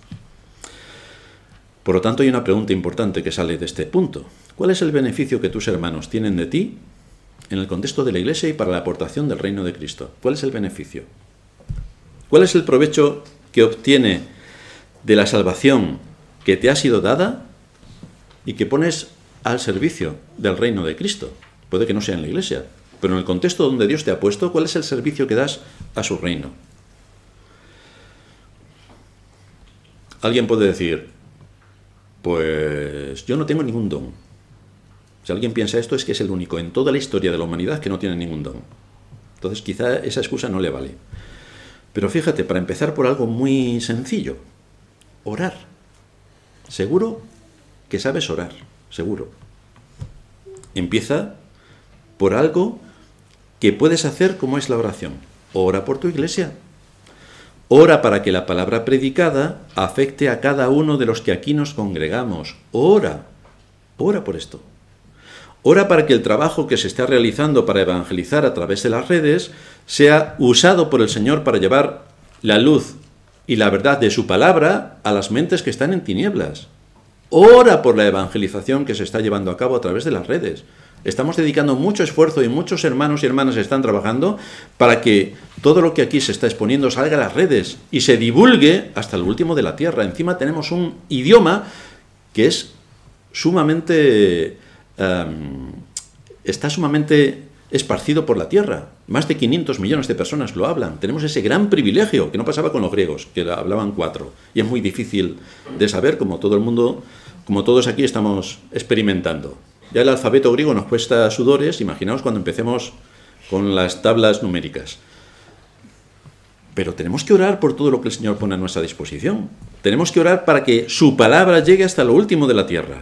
Por lo tanto, hay una pregunta importante que sale de este punto. ¿Cuál es el beneficio que tus hermanos tienen de ti en el contexto de la Iglesia y para la aportación del reino de Cristo? ¿Cuál es el beneficio? ¿Cuál es el provecho que obtiene de la salvación que te ha sido dada y que pones al servicio del reino de Cristo? Puede que no sea en la Iglesia, pero en el contexto donde Dios te ha puesto, ¿cuál es el servicio que das a su reino? Alguien puede decir, pues yo no tengo ningún don. Si alguien piensa esto, es que es el único en toda la historia de la humanidad que no tiene ningún don. Entonces quizá esa excusa no le vale. Pero fíjate, para empezar por algo muy sencillo, orar. Seguro que sabes orar, seguro. Empieza por algo que puedes hacer como es la oración. Ora por tu iglesia. Ora para que la palabra predicada afecte a cada uno de los que aquí nos congregamos. Ora. Ora por esto. Ora para que el trabajo que se está realizando para evangelizar a través de las redes sea usado por el Señor para llevar la luz y la verdad de su palabra a las mentes que están en tinieblas. Ora por la evangelización que se está llevando a cabo a través de las redes. Estamos dedicando mucho esfuerzo y muchos hermanos y hermanas están trabajando para que todo lo que aquí se está exponiendo salga a las redes y se divulgue hasta el último de la tierra. Encima tenemos un idioma que es sumamente... Um, está sumamente esparcido por la tierra. Más de quinientos millones de personas lo hablan. Tenemos ese gran privilegio que no pasaba con los griegos, que hablaban cuatro. Y es muy difícil de saber, como todo el mundo, como todos aquí estamos experimentando. Ya el alfabeto griego nos cuesta sudores, imaginaos cuando empecemos con las tablas numéricas. Pero tenemos que orar por todo lo que el Señor pone a nuestra disposición. Tenemos que orar para que su palabra llegue hasta lo último de la tierra.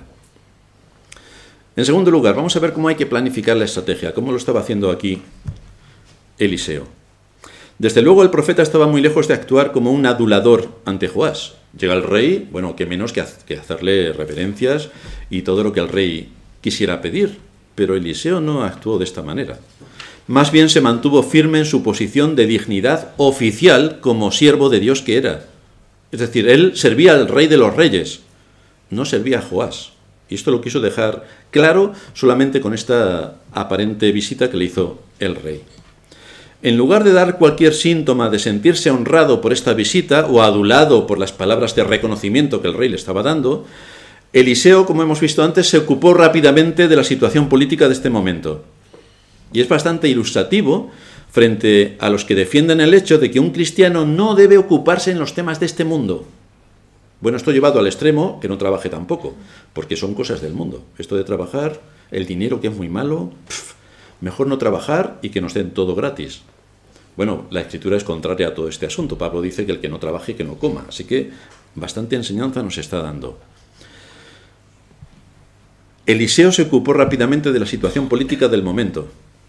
En segundo lugar, vamos a ver cómo hay que planificar la estrategia, cómo lo estaba haciendo aquí Eliseo. Desde luego el profeta estaba muy lejos de actuar como un adulador ante Joás. Llega el rey, bueno, qué menos que hacerle reverencias y todo lo que el rey quisiera pedir, pero Eliseo no actuó de esta manera. Más bien se mantuvo firme en su posición de dignidad oficial como siervo de Dios que era. Es decir, él servía al rey de los reyes, no servía a Joás. Y esto lo quiso dejar claro solamente con esta aparente visita que le hizo el rey. En lugar de dar cualquier síntoma de sentirse honrado por esta visita o adulado por las palabras de reconocimiento que el rey le estaba dando, Eliseo, como hemos visto antes, se ocupó rápidamente de la situación política de este momento. Y es bastante ilustrativo frente a los que defienden el hecho de que un cristiano no debe ocuparse en los temas de este mundo. Bueno, esto llevado al extremo, que no trabaje tampoco, porque son cosas del mundo. Esto de trabajar, el dinero que es muy malo, pff, mejor no trabajar y que nos den todo gratis. Bueno, la Escritura es contraria a todo este asunto. Pablo dice que el que no trabaje, que no coma. Así que bastante enseñanza nos está dando. Eliseo se ocupó rápidamente de la situación política del momento.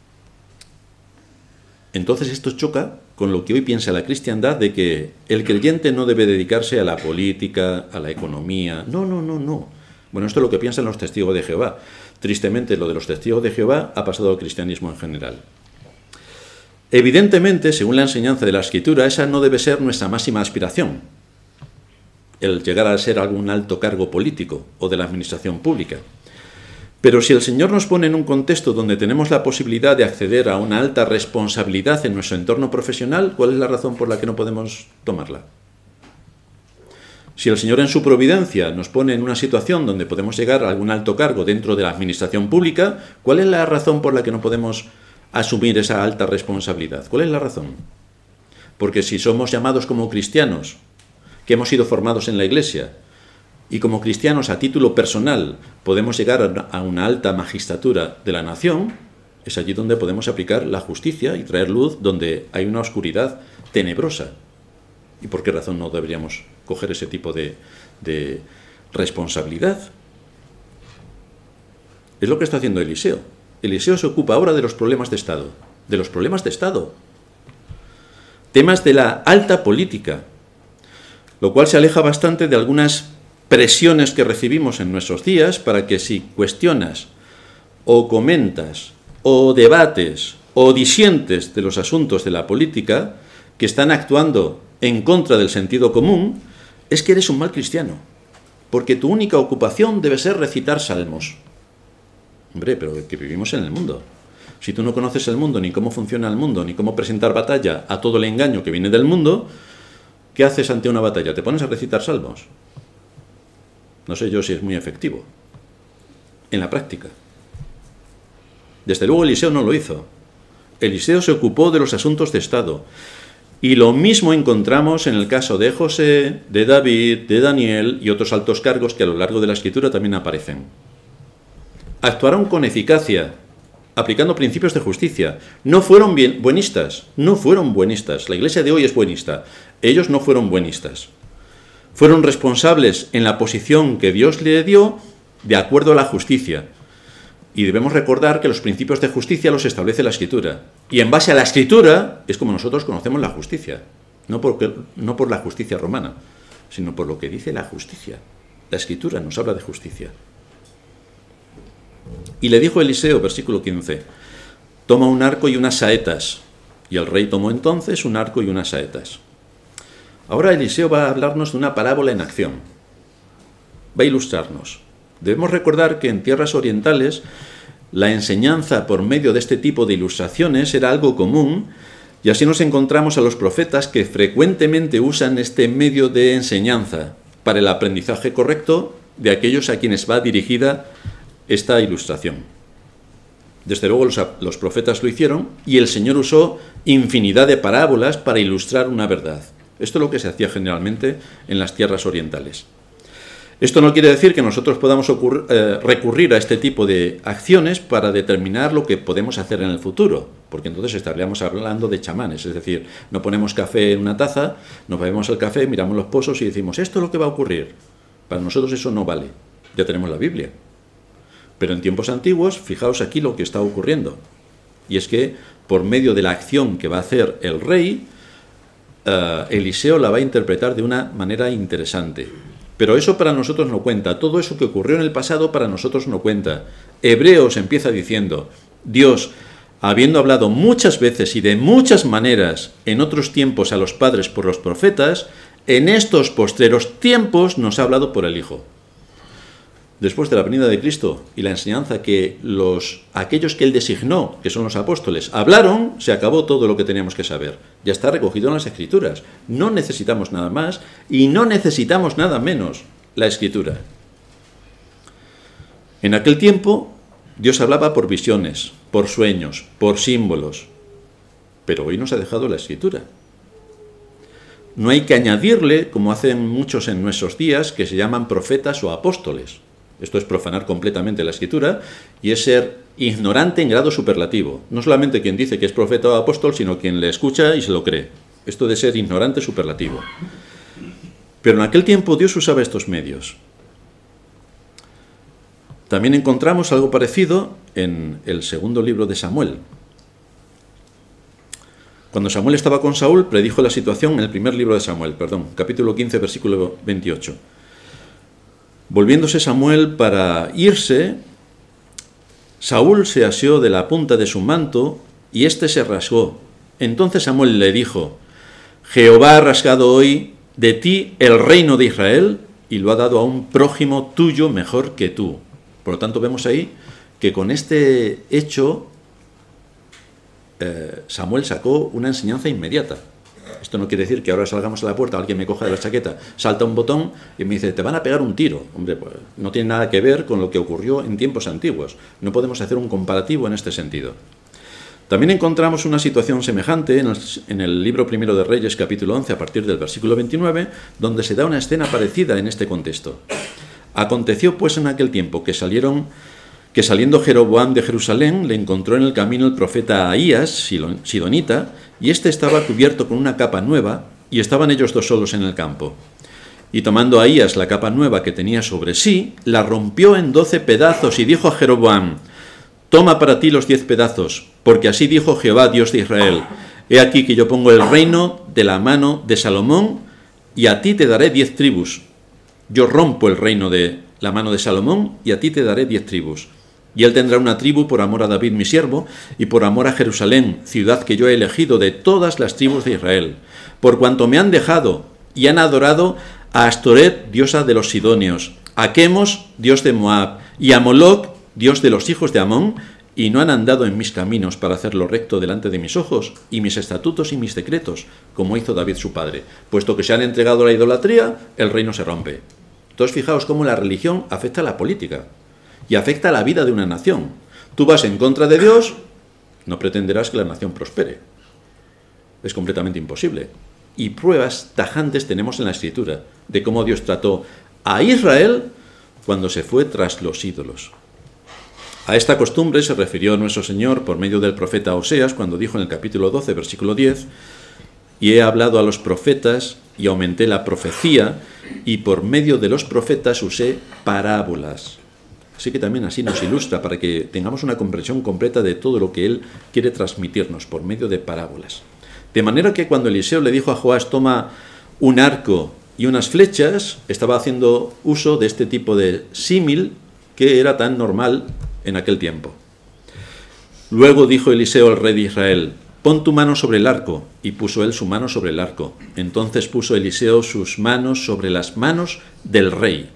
Entonces esto choca con lo que hoy piensa la cristiandad de que el creyente no debe dedicarse a la política, a la economía. No, no, no, no. Bueno, esto es lo que piensan los testigos de Jehová. Tristemente, lo de los testigos de Jehová ha pasado al cristianismo en general. Evidentemente, según la enseñanza de la Escritura, esa no debe ser nuestra máxima aspiración, el llegar a ser algún alto cargo político o de la administración pública. Pero si el Señor nos pone en un contexto donde tenemos la posibilidad de acceder a una alta responsabilidad en nuestro entorno profesional, ¿cuál es la razón por la que no podemos tomarla? Si el Señor en su providencia nos pone en una situación donde podemos llegar a algún alto cargo dentro de la administración pública, ¿cuál es la razón por la que no podemos asumir esa alta responsabilidad? ¿Cuál es la razón? Porque si somos llamados como cristianos, que hemos sido formados en la Iglesia, y como cristianos a título personal podemos llegar a una alta magistratura de la nación, es allí donde podemos aplicar la justicia y traer luz donde hay una oscuridad tenebrosa. ¿Y por qué razón no deberíamos coger ese tipo de, de responsabilidad? Es lo que está haciendo Eliseo. Eliseo se ocupa ahora de los problemas de Estado, de los problemas de Estado, temas de la alta política, lo cual se aleja bastante de algunas presiones que recibimos en nuestros días para que si cuestionas o comentas o debates o disientes de los asuntos de la política que están actuando en contra del sentido común, es que eres un mal cristiano, porque tu única ocupación debe ser recitar salmos. Hombre, pero que vivimos en el mundo. Si tú no conoces el mundo, ni cómo funciona el mundo, ni cómo presentar batalla a todo el engaño que viene del mundo, ¿qué haces ante una batalla? ¿Te pones a recitar salmos? No sé yo si es muy efectivo en la práctica. Desde luego Eliseo no lo hizo. Eliseo se ocupó de los asuntos de Estado. Y lo mismo encontramos en el caso de José, de David, de Daniel y otros altos cargos que a lo largo de la Escritura también aparecen. Actuaron con eficacia, aplicando principios de justicia. No fueron bien, buenistas, no fueron buenistas. La iglesia de hoy es buenista. Ellos no fueron buenistas. Fueron responsables en la posición que Dios le dio de acuerdo a la justicia. Y debemos recordar que los principios de justicia los establece la Escritura. Y en base a la Escritura es como nosotros conocemos la justicia. No, porque, no por la justicia romana, sino por lo que dice la justicia. La Escritura nos habla de justicia. Y le dijo Eliseo, versículo quince, toma un arco y unas saetas. Y el rey tomó entonces un arco y unas saetas. Ahora Eliseo va a hablarnos de una parábola en acción. Va a ilustrarnos. Debemos recordar que en tierras orientales la enseñanza por medio de este tipo de ilustraciones era algo común, y así nos encontramos a los profetas que frecuentemente usan este medio de enseñanza para el aprendizaje correcto de aquellos a quienes va dirigida esta ilustración. Desde luego los, los profetas lo hicieron y el Señor usó infinidad de parábolas para ilustrar una verdad. Esto es lo que se hacía generalmente en las tierras orientales. Esto no quiere decir que nosotros podamos ocurrir, eh, recurrir a este tipo de acciones para determinar lo que podemos hacer en el futuro, porque entonces estaríamos hablando de chamanes, es decir, no ponemos café en una taza, nos bebemos el café, miramos los pozos y decimos, esto es lo que va a ocurrir. Para nosotros eso no vale, ya tenemos la Biblia. Pero en tiempos antiguos, fijaos aquí lo que está ocurriendo, y es que por medio de la acción que va a hacer el rey, uh, Eliseo la va a interpretar de una manera interesante. Pero eso para nosotros no cuenta. Todo eso que ocurrió en el pasado para nosotros no cuenta. Hebreos empieza diciendo, Dios, habiendo hablado muchas veces y de muchas maneras en otros tiempos a los padres por los profetas, en estos postreros tiempos nos ha hablado por el Hijo. Después de la venida de Cristo y la enseñanza que los, aquellos que Él designó, que son los apóstoles, hablaron, se acabó todo lo que teníamos que saber. Ya está recogido en las Escrituras. No necesitamos nada más y no necesitamos nada menos la Escritura. En aquel tiempo, Dios hablaba por visiones, por sueños, por símbolos. Pero hoy nos ha dejado la Escritura. No hay que añadirle, como hacen muchos en nuestros días, que se llaman profetas o apóstoles. Esto es profanar completamente la Escritura y es ser ignorante en grado superlativo. No solamente quien dice que es profeta o apóstol, sino quien le escucha y se lo cree. Esto de ser ignorante superlativo. Pero en aquel tiempo Dios usaba estos medios. También encontramos algo parecido en el segundo libro de Samuel. Cuando Samuel estaba con Saúl, predijo la situación en el primer libro de Samuel, perdón, capítulo quince, versículo veintiocho. Volviéndose Samuel para irse, Saúl se asió de la punta de su manto y éste se rasgó. Entonces Samuel le dijo, Jehová ha rasgado hoy de ti el reino de Israel y lo ha dado a un prójimo tuyo mejor que tú. Por lo tanto, vemos ahí que con este hecho eh, Samuel sacó una enseñanza inmediata. Esto no quiere decir que ahora salgamos a la puerta, alguien me coja de la chaqueta, salta un botón y me dice, te van a pegar un tiro. Hombre, pues no tiene nada que ver con lo que ocurrió en tiempos antiguos. No podemos hacer un comparativo en este sentido. También encontramos una situación semejante en el, en el libro primero de Reyes, capítulo once, a partir del versículo veintinueve, donde se da una escena parecida en este contexto. Aconteció pues en aquel tiempo que salieron... que saliendo Jeroboam de Jerusalén le encontró en el camino el profeta Ahías, sidonita, y éste estaba cubierto con una capa nueva, y estaban ellos dos solos en el campo. Y tomando Ahías la capa nueva que tenía sobre sí, la rompió en doce pedazos y dijo a Jeroboam: toma para ti los diez pedazos, porque así dijo Jehová, Dios de Israel: he aquí que yo pongo el reino de la mano de Salomón, y a ti te daré diez tribus. Yo rompo el reino de la mano de Salomón, y a ti te daré diez tribus. Y él tendrá una tribu por amor a David mi siervo, y por amor a Jerusalén, ciudad que yo he elegido de todas las tribus de Israel, por cuanto me han dejado y han adorado a Astoret, diosa de los sidonios, a Quemos, dios de Moab, y a Moloc, dios de los hijos de Amón, y no han andado en mis caminos para hacer lo recto delante de mis ojos, y mis estatutos y mis decretos, como hizo David su padre. Puesto que se han entregado a la idolatría, el reino se rompe. Entonces fijaos cómo la religión afecta a la política y afecta a la vida de una nación. Tú vas en contra de Dios, no pretenderás que la nación prospere. Es completamente imposible. Y pruebas tajantes tenemos en la Escritura de cómo Dios trató a Israel cuando se fue tras los ídolos. A esta costumbre se refirió nuestro Señor por medio del profeta Oseas cuando dijo en el capítulo doce, versículo diez: y he hablado a los profetas y aumenté la profecía, y por medio de los profetas usé parábolas. Así que también así nos ilustra para que tengamos una comprensión completa de todo lo que Él quiere transmitirnos por medio de parábolas. De manera que cuando Eliseo le dijo a Joás: toma un arco y unas flechas, estaba haciendo uso de este tipo de símil que era tan normal en aquel tiempo. Luego dijo Eliseo al rey de Israel: pon tu mano sobre el arco, y puso él su mano sobre el arco. Entonces puso Eliseo sus manos sobre las manos del rey.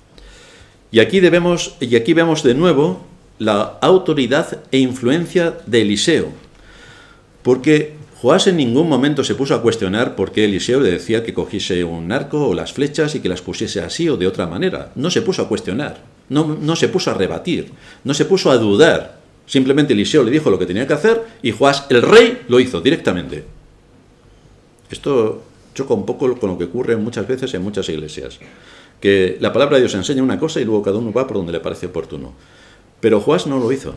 Y aquí, debemos, y aquí vemos de nuevo la autoridad e influencia de Eliseo, porque Joás en ningún momento se puso a cuestionar por qué Eliseo le decía que cogiese un arco o las flechas y que las pusiese así o de otra manera. No se puso a cuestionar, no, no se puso a rebatir, no se puso a dudar. Simplemente Eliseo le dijo lo que tenía que hacer y Joás, el rey, lo hizo directamente. Esto choca un poco con lo que ocurre muchas veces en muchas iglesias, que la palabra de Dios enseña una cosa y luego cada uno va por donde le parece oportuno. Pero Joás no lo hizo.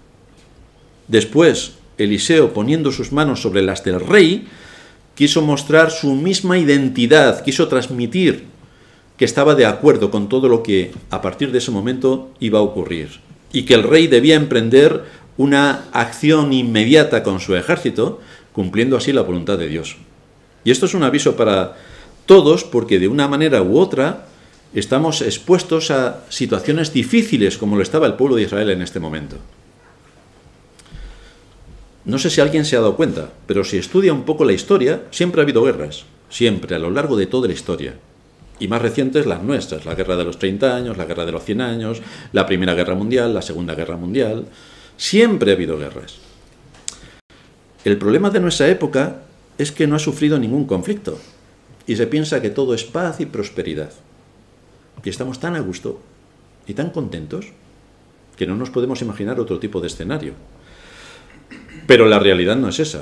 Después, Eliseo, poniendo sus manos sobre las del rey, quiso mostrar su misma identidad, quiso transmitir que estaba de acuerdo con todo lo que a partir de ese momento iba a ocurrir, y que el rey debía emprender una acción inmediata con su ejército, cumpliendo así la voluntad de Dios. Y esto es un aviso para todos, porque de una manera u otra estamos expuestos a situaciones difíciles como lo estaba el pueblo de Israel en este momento. No sé si alguien se ha dado cuenta, pero si estudia un poco la historia, siempre ha habido guerras, siempre, a lo largo de toda la historia. Y más recientes las nuestras, la guerra de los treinta años, la guerra de los cien años, la Primera Guerra Mundial, la Segunda Guerra Mundial. Siempre ha habido guerras. El problema de nuestra época es que no ha sufrido ningún conflicto y se piensa que todo es paz y prosperidad. Y estamos tan a gusto y tan contentos que no nos podemos imaginar otro tipo de escenario. Pero la realidad no es esa.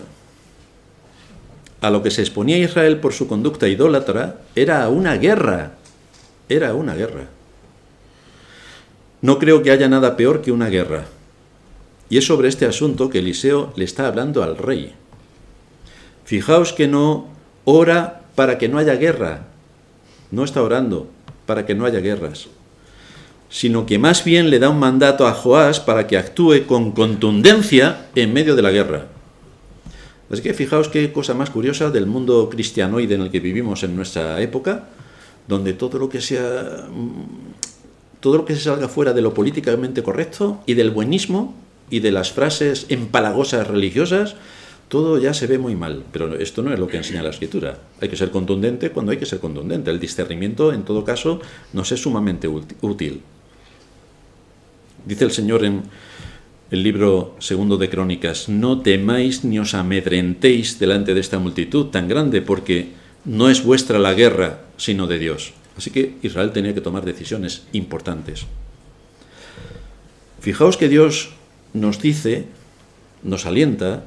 A lo que se exponía Israel por su conducta idólatra era una guerra. Era una guerra. No creo que haya nada peor que una guerra. Y es sobre este asunto que Eliseo le está hablando al rey. Fijaos que no ora para que no haya guerra. No está orando para que no haya guerras, sino que más bien le da un mandato a Joás para que actúe con contundencia en medio de la guerra. Así que fijaos qué cosa más curiosa del mundo cristianoide en el que vivimos en nuestra época, donde todo lo que sea, todo lo que se salga fuera de lo políticamente correcto y del buenismo y de las frases empalagosas religiosas, todo ya se ve muy mal. Pero esto no es lo que enseña la Escritura. Hay que ser contundente cuando hay que ser contundente. El discernimiento, en todo caso, nos es sumamente útil. Dice el Señor en el libro segundo de Crónicas: no temáis ni os amedrentéis delante de esta multitud tan grande, porque no es vuestra la guerra, sino de Dios. Así que Israel tenía que tomar decisiones importantes. Fijaos que Dios nos dice, nos alienta: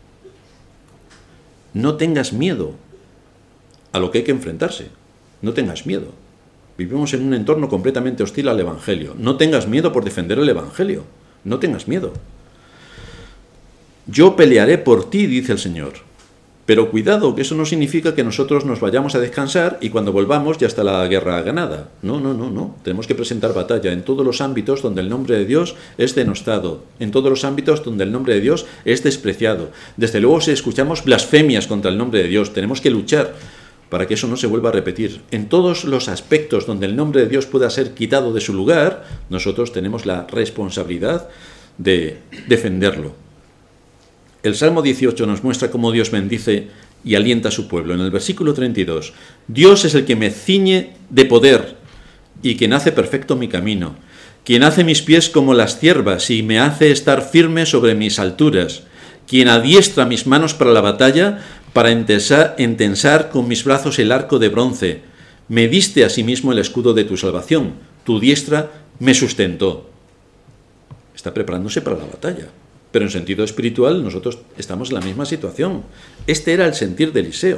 no tengas miedo a lo que hay que enfrentarse. No tengas miedo. Vivimos en un entorno completamente hostil al Evangelio. No tengas miedo por defender el Evangelio. No tengas miedo. Yo pelearé por ti, dice el Señor, Pero cuidado, que eso no significa que nosotros nos vayamos a descansar y cuando volvamos ya está la guerra ganada. No, no, no, no. Tenemos que presentar batalla en todos los ámbitos donde el nombre de Dios es denostado, en todos los ámbitos donde el nombre de Dios es despreciado. Desde luego, si escuchamos blasfemias contra el nombre de Dios, tenemos que luchar para que eso no se vuelva a repetir. En todos los aspectos donde el nombre de Dios pueda ser quitado de su lugar, nosotros tenemos la responsabilidad de defenderlo. El Salmo dieciocho nos muestra cómo Dios bendice y alienta a su pueblo. En el versículo treinta y dos, Dios es el que me ciñe de poder y quien hace perfecto mi camino, quien hace mis pies como las ciervas y me hace estar firme sobre mis alturas, quien adiestra mis manos para la batalla, para entesar, entensar con mis brazos el arco de bronce. Me diste asimismo el escudo de tu salvación, tu diestra me sustentó. Está preparándose para la batalla. Pero en sentido espiritual nosotros estamos en la misma situación. Este era el sentir de Eliseo.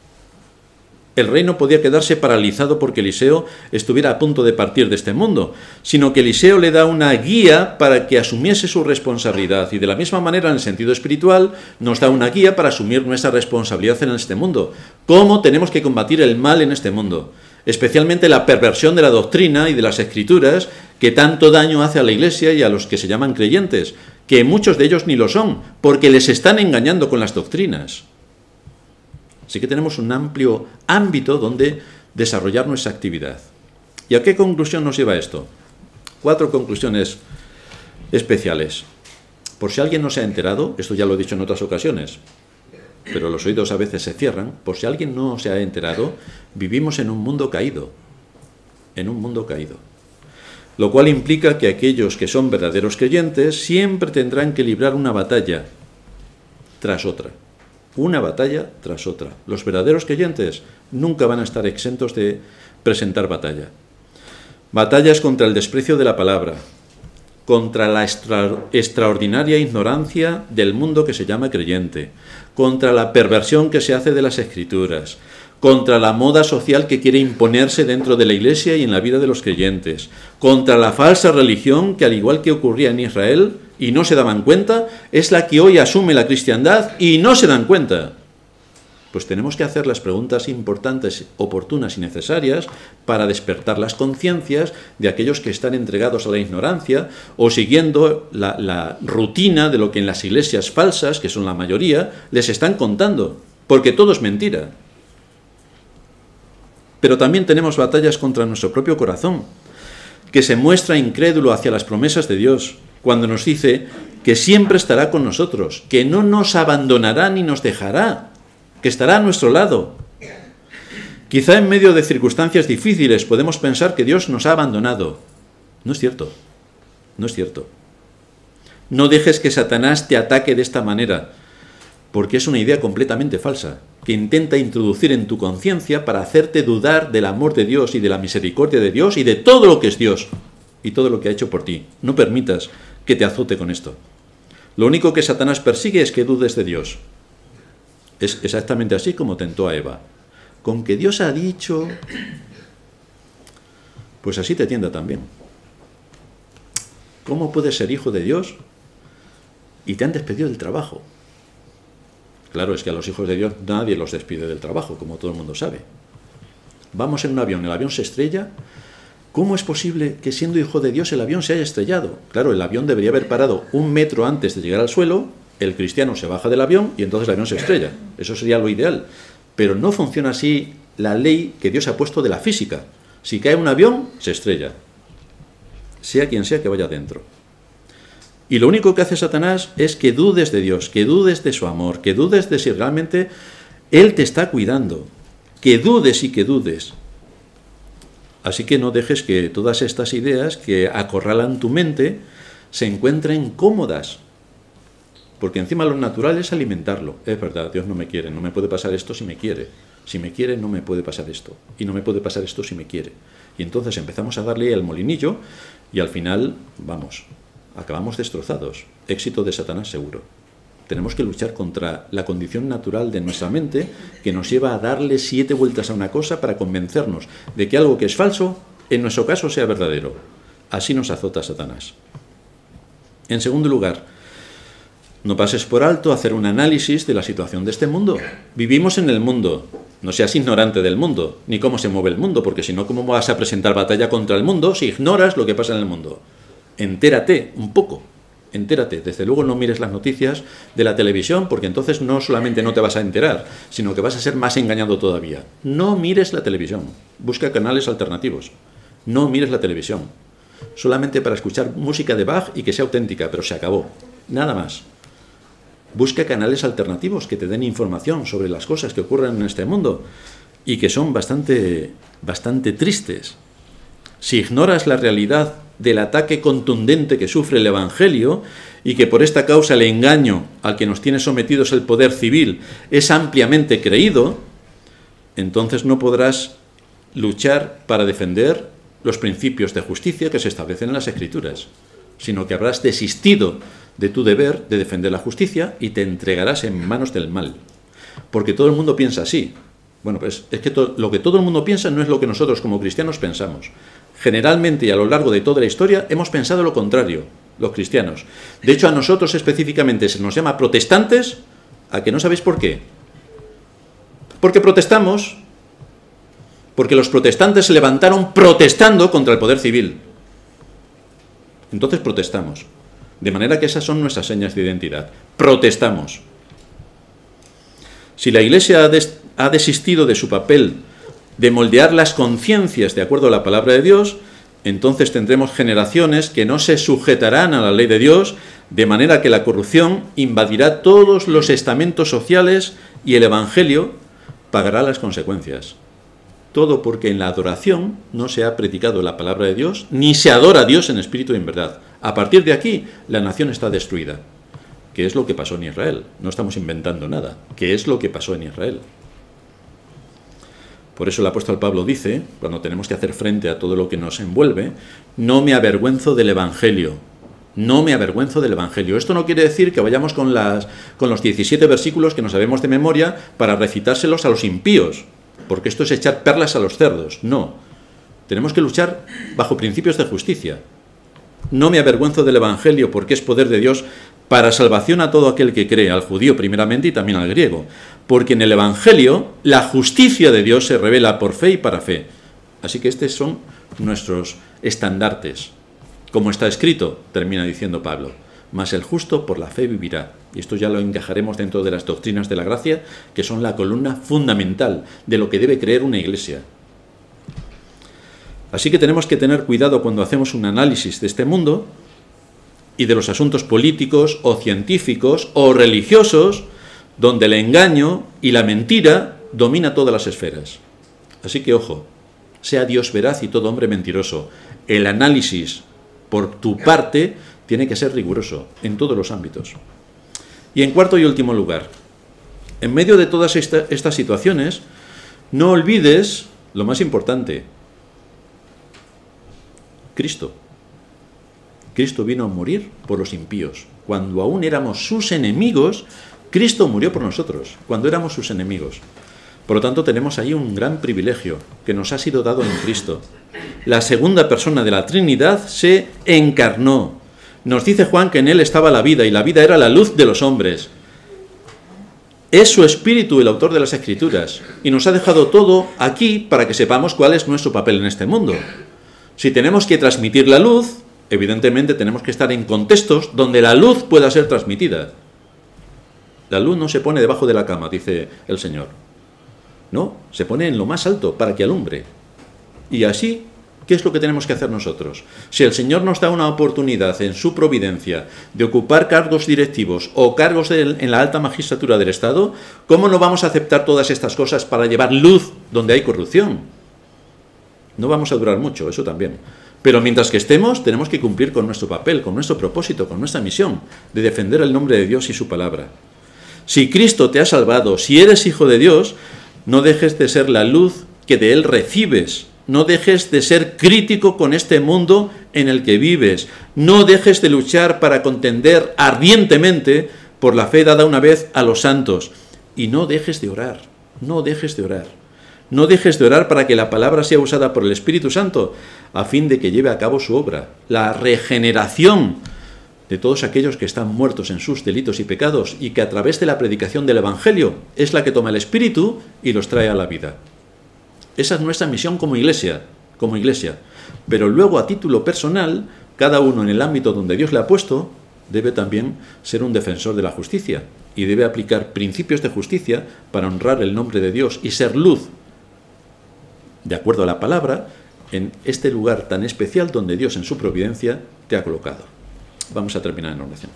El rey no podía quedarse paralizado porque Eliseo estuviera a punto de partir de este mundo, sino que Eliseo le da una guía para que asumiese su responsabilidad. Y de la misma manera, en el sentido espiritual, nos da una guía para asumir nuestra responsabilidad en este mundo. ¿Cómo tenemos que combatir el mal en este mundo? Especialmente la perversión de la doctrina y de las escrituras que tanto daño hace a la Iglesia y a los que se llaman creyentes, que muchos de ellos ni lo son, porque les están engañando con las doctrinas. Así que tenemos un amplio ámbito donde desarrollar nuestra actividad. ¿Y a qué conclusión nos lleva esto? Cuatro conclusiones especiales. Por si alguien no se ha enterado, esto ya lo he dicho en otras ocasiones, pero los oídos a veces se cierran, por si alguien no se ha enterado, vivimos en un mundo caído, en un mundo caído. Lo cual implica que aquellos que son verdaderos creyentes siempre tendrán que librar una batalla tras otra. Una batalla tras otra. Los verdaderos creyentes nunca van a estar exentos de presentar batalla. Batallas contra el desprecio de la palabra, contra la extra, extraordinaria ignorancia del mundo que se llama creyente, contra la perversión que se hace de las Escrituras, contra la moda social que quiere imponerse dentro de la Iglesia y en la vida de los creyentes, contra la falsa religión que, al igual que ocurría en Israel, y no se daban cuenta, es la que hoy asume la cristiandad y no se dan cuenta. Pues tenemos que hacer las preguntas importantes, oportunas y necesarias para despertar las conciencias de aquellos que están entregados a la ignorancia o siguiendo la, la rutina de lo que en las iglesias falsas, que son la mayoría, les están contando, porque todo es mentira. Pero también tenemos batallas contra nuestro propio corazón, que se muestra incrédulo hacia las promesas de Dios, cuando nos dice que siempre estará con nosotros, que no nos abandonará ni nos dejará, que estará a nuestro lado. Quizá en medio de circunstancias difíciles podemos pensar que Dios nos ha abandonado. No es cierto, no es cierto. No dejes que Satanás te ataque de esta manera, porque es una idea completamente falsa, que intenta introducir en tu conciencia para hacerte dudar del amor de Dios y de la misericordia de Dios y de todo lo que es Dios y todo lo que ha hecho por ti. No permitas que te azote con esto. Lo único que Satanás persigue es que dudes de Dios. Es exactamente así como tentó a Eva. Con que Dios ha dicho, pues así te tienda también. ¿Cómo puedes ser hijo de Dios y te han despedido del trabajo? Claro, es que a los hijos de Dios nadie los despide del trabajo, como todo el mundo sabe. Vamos en un avión, el avión se estrella. ¿Cómo es posible que siendo hijo de Dios el avión se haya estrellado? Claro, el avión debería haber parado un metro antes de llegar al suelo, el cristiano se baja del avión y entonces el avión se estrella. Eso sería lo ideal. Pero no funciona así la ley que Dios ha puesto de la física. Si cae un avión, se estrella. Sea quien sea que vaya dentro. Y lo único que hace Satanás es que dudes de Dios, que dudes de su amor, que dudes de si realmente Él te está cuidando. Que dudes y que dudes. Así que no dejes que todas estas ideas que acorralan tu mente se encuentren cómodas. Porque encima lo natural es alimentarlo. Es verdad, Dios no me quiere, no me puede pasar esto si me quiere. Si me quiere, no me puede pasar esto. Y no me puede pasar esto si me quiere. Y entonces empezamos a darle al molinillo y al final, vamos, acabamos destrozados. Éxito de Satanás seguro. Tenemos que luchar contra la condición natural de nuestra mente que nos lleva a darle siete vueltas a una cosa para convencernos de que algo que es falso, en nuestro caso, sea verdadero. Así nos azota Satanás. En segundo lugar, No pases por alto hacer un análisis de la situación de este mundo. Vivimos en el mundo. No seas ignorante del mundo, ni cómo se mueve el mundo, porque si no, ¿cómo vas a presentar batalla contra el mundo si ignoras lo que pasa en el mundo? Entérate un poco, entérate. Desde luego no mires las noticias de la televisión, porque entonces no solamente no te vas a enterar, sino que vas a ser más engañado todavía. No mires la televisión, busca canales alternativos. No mires la televisión, solamente para escuchar música de Bach y que sea auténtica, pero se acabó, nada más. Busca canales alternativos que te den información sobre las cosas que ocurren en este mundo y que son bastante, bastante tristes. Si ignoras la realidad del ataque contundente que sufre el Evangelio y que por esta causa el engaño al que nos tiene sometidos el poder civil es ampliamente creído, entonces no podrás luchar para defender los principios de justicia que se establecen en las Escrituras, sino que habrás desistido de tu deber de defender la justicia y te entregarás en manos del mal. Porque todo el mundo piensa así. Bueno, pues es que to- lo que todo el mundo piensa no es lo que nosotros como cristianos pensamos. Generalmente y a lo largo de toda la historia hemos pensado lo contrario, los cristianos. De hecho, a nosotros específicamente se nos llama protestantes, a que no sabéis por qué. Porque protestamos, porque los protestantes se levantaron protestando contra el poder civil. Entonces protestamos. De manera que esas son nuestras señas de identidad. Protestamos. Si la Iglesia ha, des- ha desistido de su papel de moldear las conciencias de acuerdo a la palabra de Dios, entonces tendremos generaciones que no se sujetarán a la ley de Dios, de manera que la corrupción invadirá todos los estamentos sociales y el Evangelio pagará las consecuencias. Todo porque en la adoración no se ha predicado la palabra de Dios, ni se adora a Dios en espíritu y en verdad. A partir de aquí, la nación está destruida. ¿Qué es lo que pasó en Israel? No estamos inventando nada. ¿Qué es lo que pasó en Israel? Por eso el apóstol Pablo dice, cuando tenemos que hacer frente a todo lo que nos envuelve, no me avergüenzo del Evangelio. No me avergüenzo del Evangelio. Esto no quiere decir que vayamos con, las, con los diecisiete versículos que nos sabemos de memoria para recitárselos a los impíos, porque esto es echar perlas a los cerdos. No. Tenemos que luchar bajo principios de justicia. No me avergüenzo del Evangelio porque es poder de Dios para salvación a todo aquel que cree, al judío primeramente y también al griego. Porque en el Evangelio la justicia de Dios se revela por fe y para fe. Así que estos son nuestros estandartes. Como está escrito, termina diciendo Pablo, mas el justo por la fe vivirá. Y esto ya lo encajaremos dentro de las doctrinas de la gracia, que son la columna fundamental de lo que debe creer una iglesia. Así que tenemos que tener cuidado cuando hacemos un análisis de este mundo y de los asuntos políticos o científicos o religiosos, donde el engaño y la mentira domina todas las esferas. Así que ojo, sea Dios veraz y todo hombre mentiroso. El análisis por tu parte tiene que ser riguroso en todos los ámbitos. Y en cuarto y último lugar, en medio de todas esta, estas situaciones, no olvides lo más importante: Cristo. Cristo vino a morir por los impíos. Cuando aún éramos sus enemigos, Cristo murió por nosotros, cuando éramos sus enemigos. Por lo tanto, tenemos ahí un gran privilegio que nos ha sido dado en Cristo. La segunda persona de la Trinidad se encarnó. Nos dice Juan que en él estaba la vida, y la vida era la luz de los hombres. Es su Espíritu el autor de las Escrituras, y nos ha dejado todo aquí para que sepamos cuál es nuestro papel en este mundo. Si tenemos que transmitir la luz, evidentemente tenemos que estar en contextos donde la luz pueda ser transmitida. La luz no se pone debajo de la cama, dice el Señor. No, se pone en lo más alto para que alumbre. Y así, ¿qué es lo que tenemos que hacer nosotros? Si el Señor nos da una oportunidad en su providencia de ocupar cargos directivos o cargos de, en la alta magistratura del Estado, ¿cómo no vamos a aceptar todas estas cosas para llevar luz donde hay corrupción? No vamos a durar mucho, eso también. Pero mientras que estemos, tenemos que cumplir con nuestro papel, con nuestro propósito, con nuestra misión, de defender el nombre de Dios y su palabra. Si Cristo te ha salvado, si eres hijo de Dios, no dejes de ser la luz que de Él recibes. No dejes de ser crítico con este mundo en el que vives. No dejes de luchar para contender ardientemente por la fe dada una vez a los santos. Y no dejes de orar, no dejes de orar. No dejes de orar para que la palabra sea usada por el Espíritu Santo a fin de que lleve a cabo su obra. La regeneración de todos aquellos que están muertos en sus delitos y pecados y que a través de la predicación del Evangelio es la que toma el Espíritu y los trae a la vida. Esa es nuestra misión como iglesia, como iglesia. Pero luego, a título personal, cada uno en el ámbito donde Dios le ha puesto debe también ser un defensor de la justicia y debe aplicar principios de justicia para honrar el nombre de Dios y ser luz, de acuerdo a la palabra, en este lugar tan especial donde Dios en su providencia te ha colocado. Vamos a terminar en oración.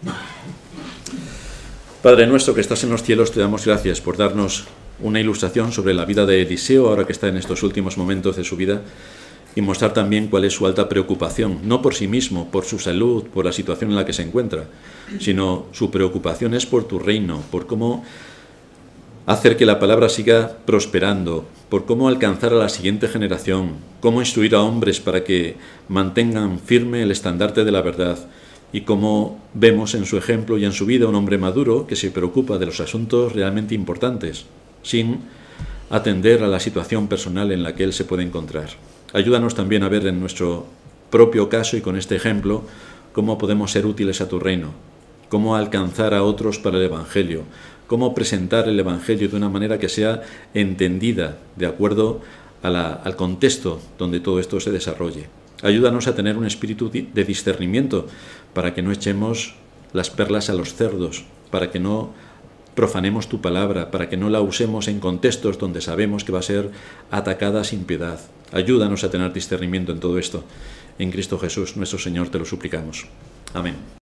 Padre nuestro que estás en los cielos, te damos gracias por darnos una ilustración sobre la vida de Eliseo, ahora que está en estos últimos momentos de su vida, y mostrar también cuál es su alta preocupación, no por sí mismo, por su salud, por la situación en la que se encuentra, sino su preocupación es por tu reino, por cómo hacer que la palabra siga prosperando, por cómo alcanzar a la siguiente generación, cómo instruir a hombres para que mantengan firme el estandarte de la verdad, y cómo vemos en su ejemplo y en su vida un hombre maduro que se preocupa de los asuntos realmente importantes, sin atender a la situación personal en la que él se puede encontrar. Ayúdanos también a ver en nuestro propio caso y con este ejemplo cómo podemos ser útiles a tu reino, cómo alcanzar a otros para el Evangelio, cómo presentar el Evangelio de una manera que sea entendida de acuerdo a la, al contexto donde todo esto se desarrolle. Ayúdanos a tener un espíritu de discernimiento para que no echemos las perlas a los cerdos, para que no profanemos tu palabra, para que no la usemos en contextos donde sabemos que va a ser atacada sin piedad. Ayúdanos a tener discernimiento en todo esto. En Cristo Jesús, nuestro Señor, te lo suplicamos. Amén.